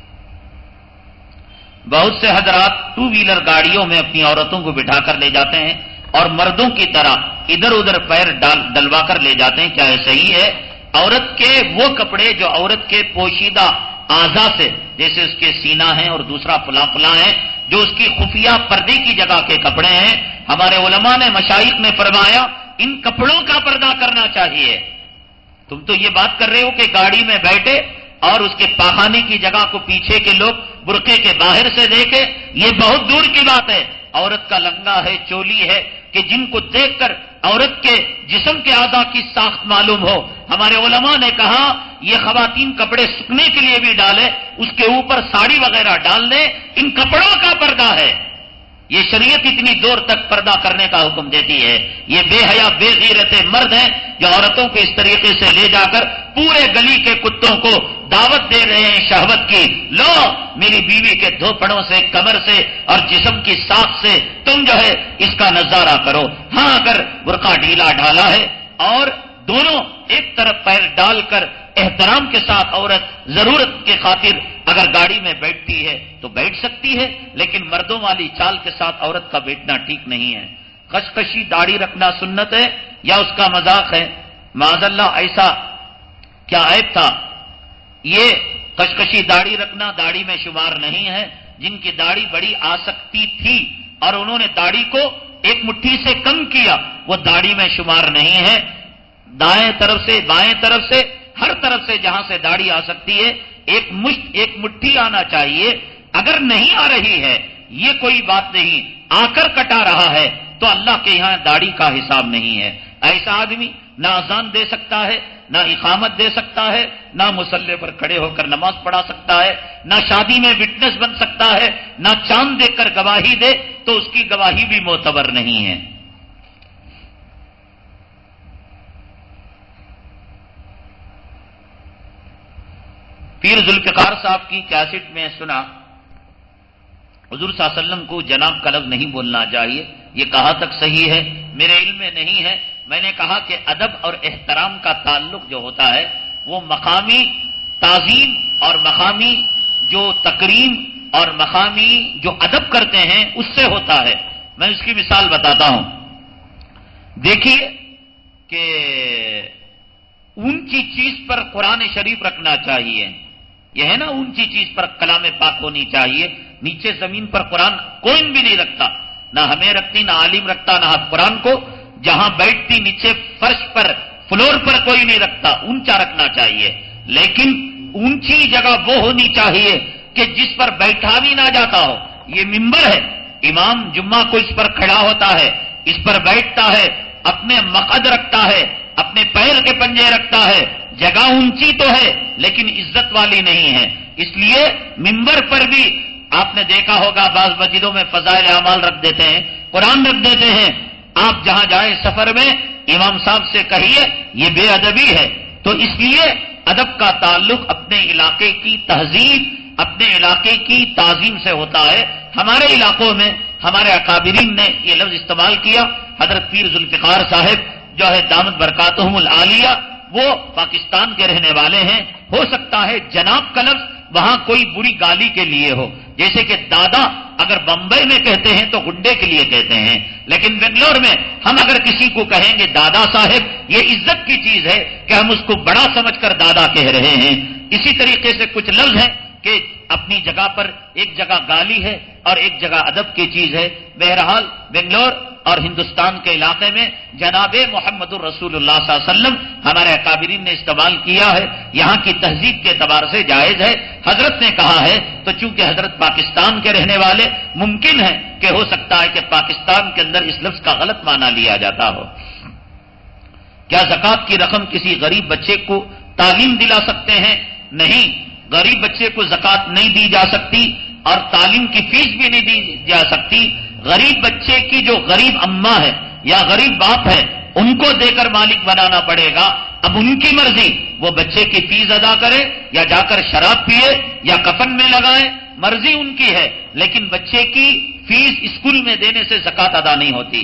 بہت سے حضرات ٹو ویلر گاڑیوں میں اپنی عورتوں کو بٹھا کر لے جاتے ہیں اور مردوں کی طرح ادھر ادھر پیر ڈال ڈلوا کر لے جاتے ہیں. کیا یہ صحیح ہے؟ عورت کے وہ کپڑے جو عورت کے پوشیدہ اعضاء سے، جیسے اس کے سینہ ہیں اور دوسرا فلاں فلاں ہیں، جو اس کی خفیہ پردے کی جگہ کے کپڑے ہیں، ہمارے علماء نے مشائخ نے فرمایا ان کپڑوں کا پردہ کرنا چاہیے. تم تو یہ بات کر رہے ہو کہ گاڑی میں بیٹھے اور اس کے پاخانے کی جگہ کو پیچھے کے لوگ برقعے کے باہر سے دیکھے، یہ بہت دور کی بات ہے. عورت کا لنگا ہے، چولی ہے، کہ جن کو دیکھ کر عورت کے جسم کے اعضاء کی ساخت معلوم ہو. ہمارے علماء نے کہا یہ خواتین کپڑے سکھنے کے لیے بھی ڈالے، اس کے اوپر ساڑی وغیرہ ڈال دیں، ان کپڑوں کا پردہ ہے. یہ شریعت اتنی دور تک پردہ کرنے کا حکم دیتی ہے. یہ بے حیا بے غیرت مرد ہیں جو عورتوں کو اس طریقے سے لے جا کر پورے گلی کے کتوں کو دعوت دے رہے ہیں شہوت کی، لو میری بیوی کے دھوپڑوں سے، کمر سے اور جسم کی ساخت سے تم جو ہے اس کا نظارہ کرو. ہاں اگر برقع ڈھیلا ڈالا ہے اور دونوں ایک طرف پیر ڈال کر احترام کے ساتھ عورت ضرورت کے خاطر اگر گاڑی میں بیٹھتی ہے تو بیٹھ سکتی ہے، لیکن مردوں والی چال کے ساتھ عورت کا بیٹھنا ٹھیک نہیں ہے۔ خشخشی داڑھی رکھنا سنت ہے یا اس کا مذاق ہے؟ معاذ اللہ ایسا کیا عیب تھا؟ یہ خشخشی داڑھی رکھنا داڑھی میں شمار نہیں ہے۔ جن کی داڑھی بڑی آسکتی تھی اور انہوں نے داڑھی کو ایک مٹھی سے کم کیا، وہ داڑھی میں شمار نہیں ہے۔ دائیں طرف سے بائیں طرف سے ہر طرف سے جہاں سے داڑھی آ سکتی ہے ایک مشت ایک مٹھی آنا چاہیے۔ اگر نہیں آ رہی ہے یہ کوئی بات نہیں، آ کر کٹا رہا ہے تو اللہ کے یہاں داڑھی کا حساب نہیں ہے۔ ایسا آدمی نہ اذان دے سکتا ہے، نہ اقامت دے سکتا ہے، نہ مصلی پر کھڑے ہو کر نماز پڑھا سکتا ہے، نہ شادی میں وٹنس بن سکتا ہے، نہ چاند دیکھ کر گواہی دے تو اس کی گواہی بھی معتبر نہیں ہے۔ پیر ذوالفقار صاحب کی کیسٹ میں سنا حضور صلی اللہ علیہ وسلم کو جناب کا لفظ نہیں بولنا چاہیے، یہ کہاں تک صحیح ہے؟ میرے علم میں نہیں ہے۔ میں نے کہا کہ ادب اور احترام کا تعلق جو ہوتا ہے وہ مقامی تعظیم اور مقامی جو تکریم اور مقامی جو ادب کرتے ہیں اس سے ہوتا ہے۔ میں اس کی مثال بتاتا ہوں۔ دیکھیے کہ اونچی چیز پر قرآن شریف رکھنا چاہیے، یہ ہے نا اونچی چیز پر کلام پاک ہونی چاہیے۔ نیچے زمین پر قرآن کوئی بھی نہیں رکھتا، نہ ہمیں رکھتی، نہ عالم رکھتا، نہ قرآن کو جہاں بیٹھتی نیچے فرش پر فلور پر کوئی نہیں رکھتا، اونچا رکھنا چاہیے۔ لیکن اونچی جگہ وہ ہونی چاہیے کہ جس پر بیٹھا بھی نہ جاتا ہو۔ یہ ممبر ہے، امام جمعہ کو اس پر کھڑا ہوتا ہے، اس پر بیٹھتا ہے، اپنے مقعد رکھتا ہے، اپنے پیر کے پنجے رکھتا ہے۔ جگہ اونچی تو ہے لیکن عزت والی نہیں ہے۔ اس لیے ممبر پر بھی آپ نے دیکھا ہوگا بعض مسجدوں میں فضائل اعمال رکھ دیتے ہیں، قرآن رکھ دیتے ہیں۔ آپ جہاں جائیں سفر میں امام صاحب سے کہیے یہ بے ادبی ہے۔ تو اس لیے ادب کا تعلق اپنے علاقے کی تہذیب، اپنے علاقے کی تعظیم سے ہوتا ہے۔ ہمارے علاقوں میں ہمارے اکابرین نے یہ لفظ استعمال کیا۔ حضرت پیر ذوالفقار صاحب جو ہے دامت برکاتہم العالیہ، وہ پاکستان کے رہنے والے ہیں، ہو سکتا ہے جناب کا لفظ وہاں کوئی بری گالی کے لیے ہو، جیسے کہ دادا اگر بمبئی میں کہتے ہیں تو گنڈے کے لیے کہتے ہیں، لیکن بنگلور میں ہم اگر کسی کو کہیں گے دادا صاحب، یہ عزت کی چیز ہے کہ ہم اس کو بڑا سمجھ کر دادا کہہ رہے ہیں۔ اسی طریقے سے کچھ لفظ ہیں کہ اپنی جگہ پر ایک جگہ گالی ہے اور ایک جگہ ادب کی چیز ہے۔ بہرحال بنگلور اور ہندوستان کے علاقے میں جناب محمد الرسول اللہ صلی اللہ علیہ وسلم ہمارے اکابرین نے استعمال کیا ہے، یہاں کی تہذیب کے اعتبار سے جائز ہے۔ حضرت نے کہا ہے تو چونکہ حضرت پاکستان کے رہنے والے، ممکن ہے کہ ہو سکتا ہے کہ پاکستان کے اندر اس لفظ کا غلط معنی لیا جاتا ہو۔ کیا زکوٰۃ کی رقم کسی غریب بچے کو تعلیم دلا سکتے ہیں؟ نہیں، غریب بچے کو زکوٰۃ نہیں دی جا سکتی اور تعلیم کی فیس بھی نہیں دی جا سکتی۔ غریب بچے کی جو غریب اماں ہے یا غریب باپ ہے ان کو دے کر مالک بنانا پڑے گا۔ اب ان کی مرضی، وہ بچے کی فیس ادا کرے یا جا کر شراب پیے یا کفن میں لگائے، مرضی ان کی ہے، لیکن بچے کی فیس اسکول میں دینے سے زکوٰۃ ادا نہیں ہوتی۔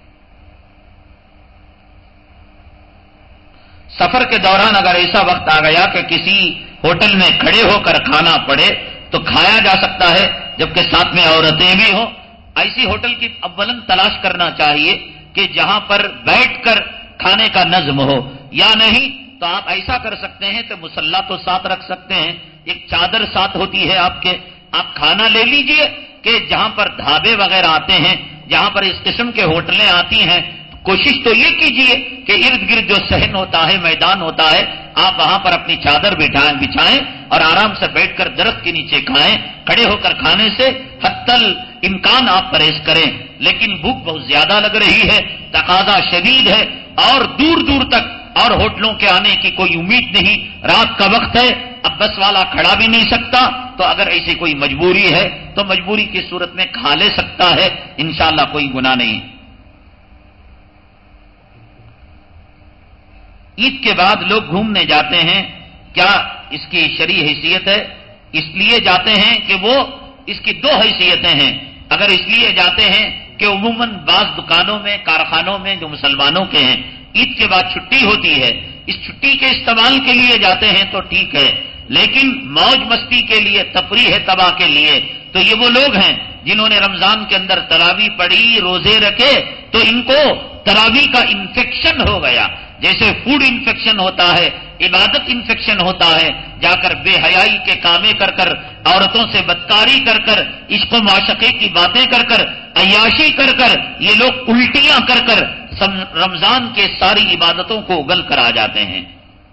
سفر کے دوران اگر ایسا وقت آ گیا کہ کسی ہوٹل میں کھڑے ہو کر کھانا پڑے تو کھایا جا سکتا ہے جبکہ ساتھ میں عورتیں بھی ہوں۔ ایسی ہوٹل کی اولن تلاش کرنا چاہیے کہ جہاں پر بیٹھ کر کھانے کا نظم ہو، یا نہیں تو آپ ایسا کر سکتے ہیں تو مصلی تو ساتھ رکھ سکتے ہیں، ایک چادر ساتھ ہوتی ہے آپ کے، آپ کھانا لے لیجئے کہ جہاں پر ڈھابے وغیرہ آتے ہیں، جہاں پر اس قسم کے ہوٹلیں آتی ہیں، کوشش تو یہ کیجئے کہ ارد گرد جو صحن ہوتا ہے، میدان ہوتا ہے، آپ وہاں پر اپنی چادر بچھائیں بچھائیں اور آرام سے بیٹھ کر درخت کے نیچے کھائیں۔ کھڑے ہو کر کھانے سے حتی امکان آپ پرہیز کریں، لیکن بھوک بہت زیادہ لگ رہی ہے، تقاضا شدید ہے اور دور دور تک اور ہوٹلوں کے آنے کی کوئی امید نہیں، رات کا وقت ہے، اب بس والا کھڑا بھی نہیں سکتا، تو اگر ایسی کوئی مجبوری ہے تو مجبوری کی صورت میں کھا لے سکتا ہے، انشاءاللہ کوئی گناہ نہیں۔ عید کے بعد لوگ گھومنے جاتے ہیں، کیا اس کی شرعی حیثیت ہے؟ اس لیے جاتے ہیں کہ وہ اس کی دو حیثیتیں ہیں۔ اگر اس لیے جاتے ہیں کہ عموماً بعض دکانوں میں، کارخانوں میں جو مسلمانوں کے ہیں، عید کے بعد چھٹی ہوتی ہے، اس چھٹی کے استعمال کے لیے جاتے ہیں تو ٹھیک ہے، لیکن موج مستی کے لیے، تفریح تباہ کے لیے تو یہ وہ لوگ ہیں جنہوں نے رمضان کے اندر تراویح پڑھی، روزے رکھے، تو ان کو تراویح کا انفیکشن ہو گیا، جیسے فوڈ انفیکشن ہوتا ہے، عبادت انفیکشن ہوتا ہے، جا کر بے حیائی کے کامے کر کر، عورتوں سے بدکاری کر کر، عشق و معشقے کی باتیں کر کر، عیاشی کر کر، یہ لوگ الٹیاں کر کر رمضان کے ساری عبادتوں کو اگل کر آ جاتے ہیں۔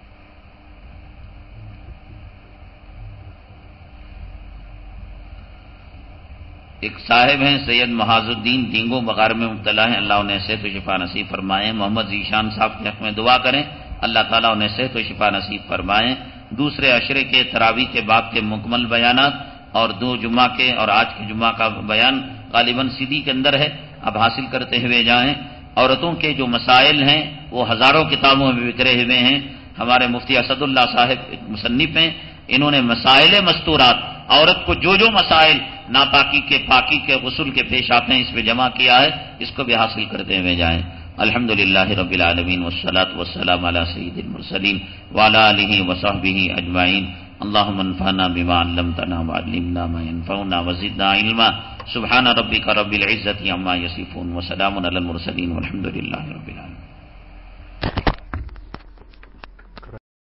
ایک صاحب ہیں سید محاذ الدین ڈینگو بغار میں مبتلا ہیں، اللہ انہیں صحت و شفا نصیب فرمائیں۔ محمد ذیشان صاحب کے حق میں دعا کریں، اللہ تعالیٰ انہیں صحت و شفا نصیب فرمائیں۔ دوسرے عشرے کے تراویح کے باب کے مکمل بیانات اور دو جمعہ کے اور آج کے جمعہ کا بیان غالباً سی ڈی کے اندر ہے، اب حاصل کرتے ہوئے جائیں۔ عورتوں کے جو مسائل ہیں وہ ہزاروں کتابوں میں بکھرے ہوئے ہیں۔ ہمارے مفتی اسد اللہ صاحب ایک مصنف ہیں، انہوں نے مسائل مستورات، عورت کو جو جو مسائل ناپاکی کے، پاکی کے، غسل کے پیش آتے ہیں، اس پہ جمع کیا ہے، اس کو بھی حاصل کرتے ہوئے جائیں۔ الحمدللہ رب العالمین والصلاة والسلام علی سید المرسلین وعلی آلہ وصحبہ اجمعین۔ اللہم انفعنا بما علمتنا وعلمنا ما ينفعنا وزدنا علما۔ سبحان ربک رب العزة عما یصفون وسلام علی المرسلین والحمدللہ رب العالمین۔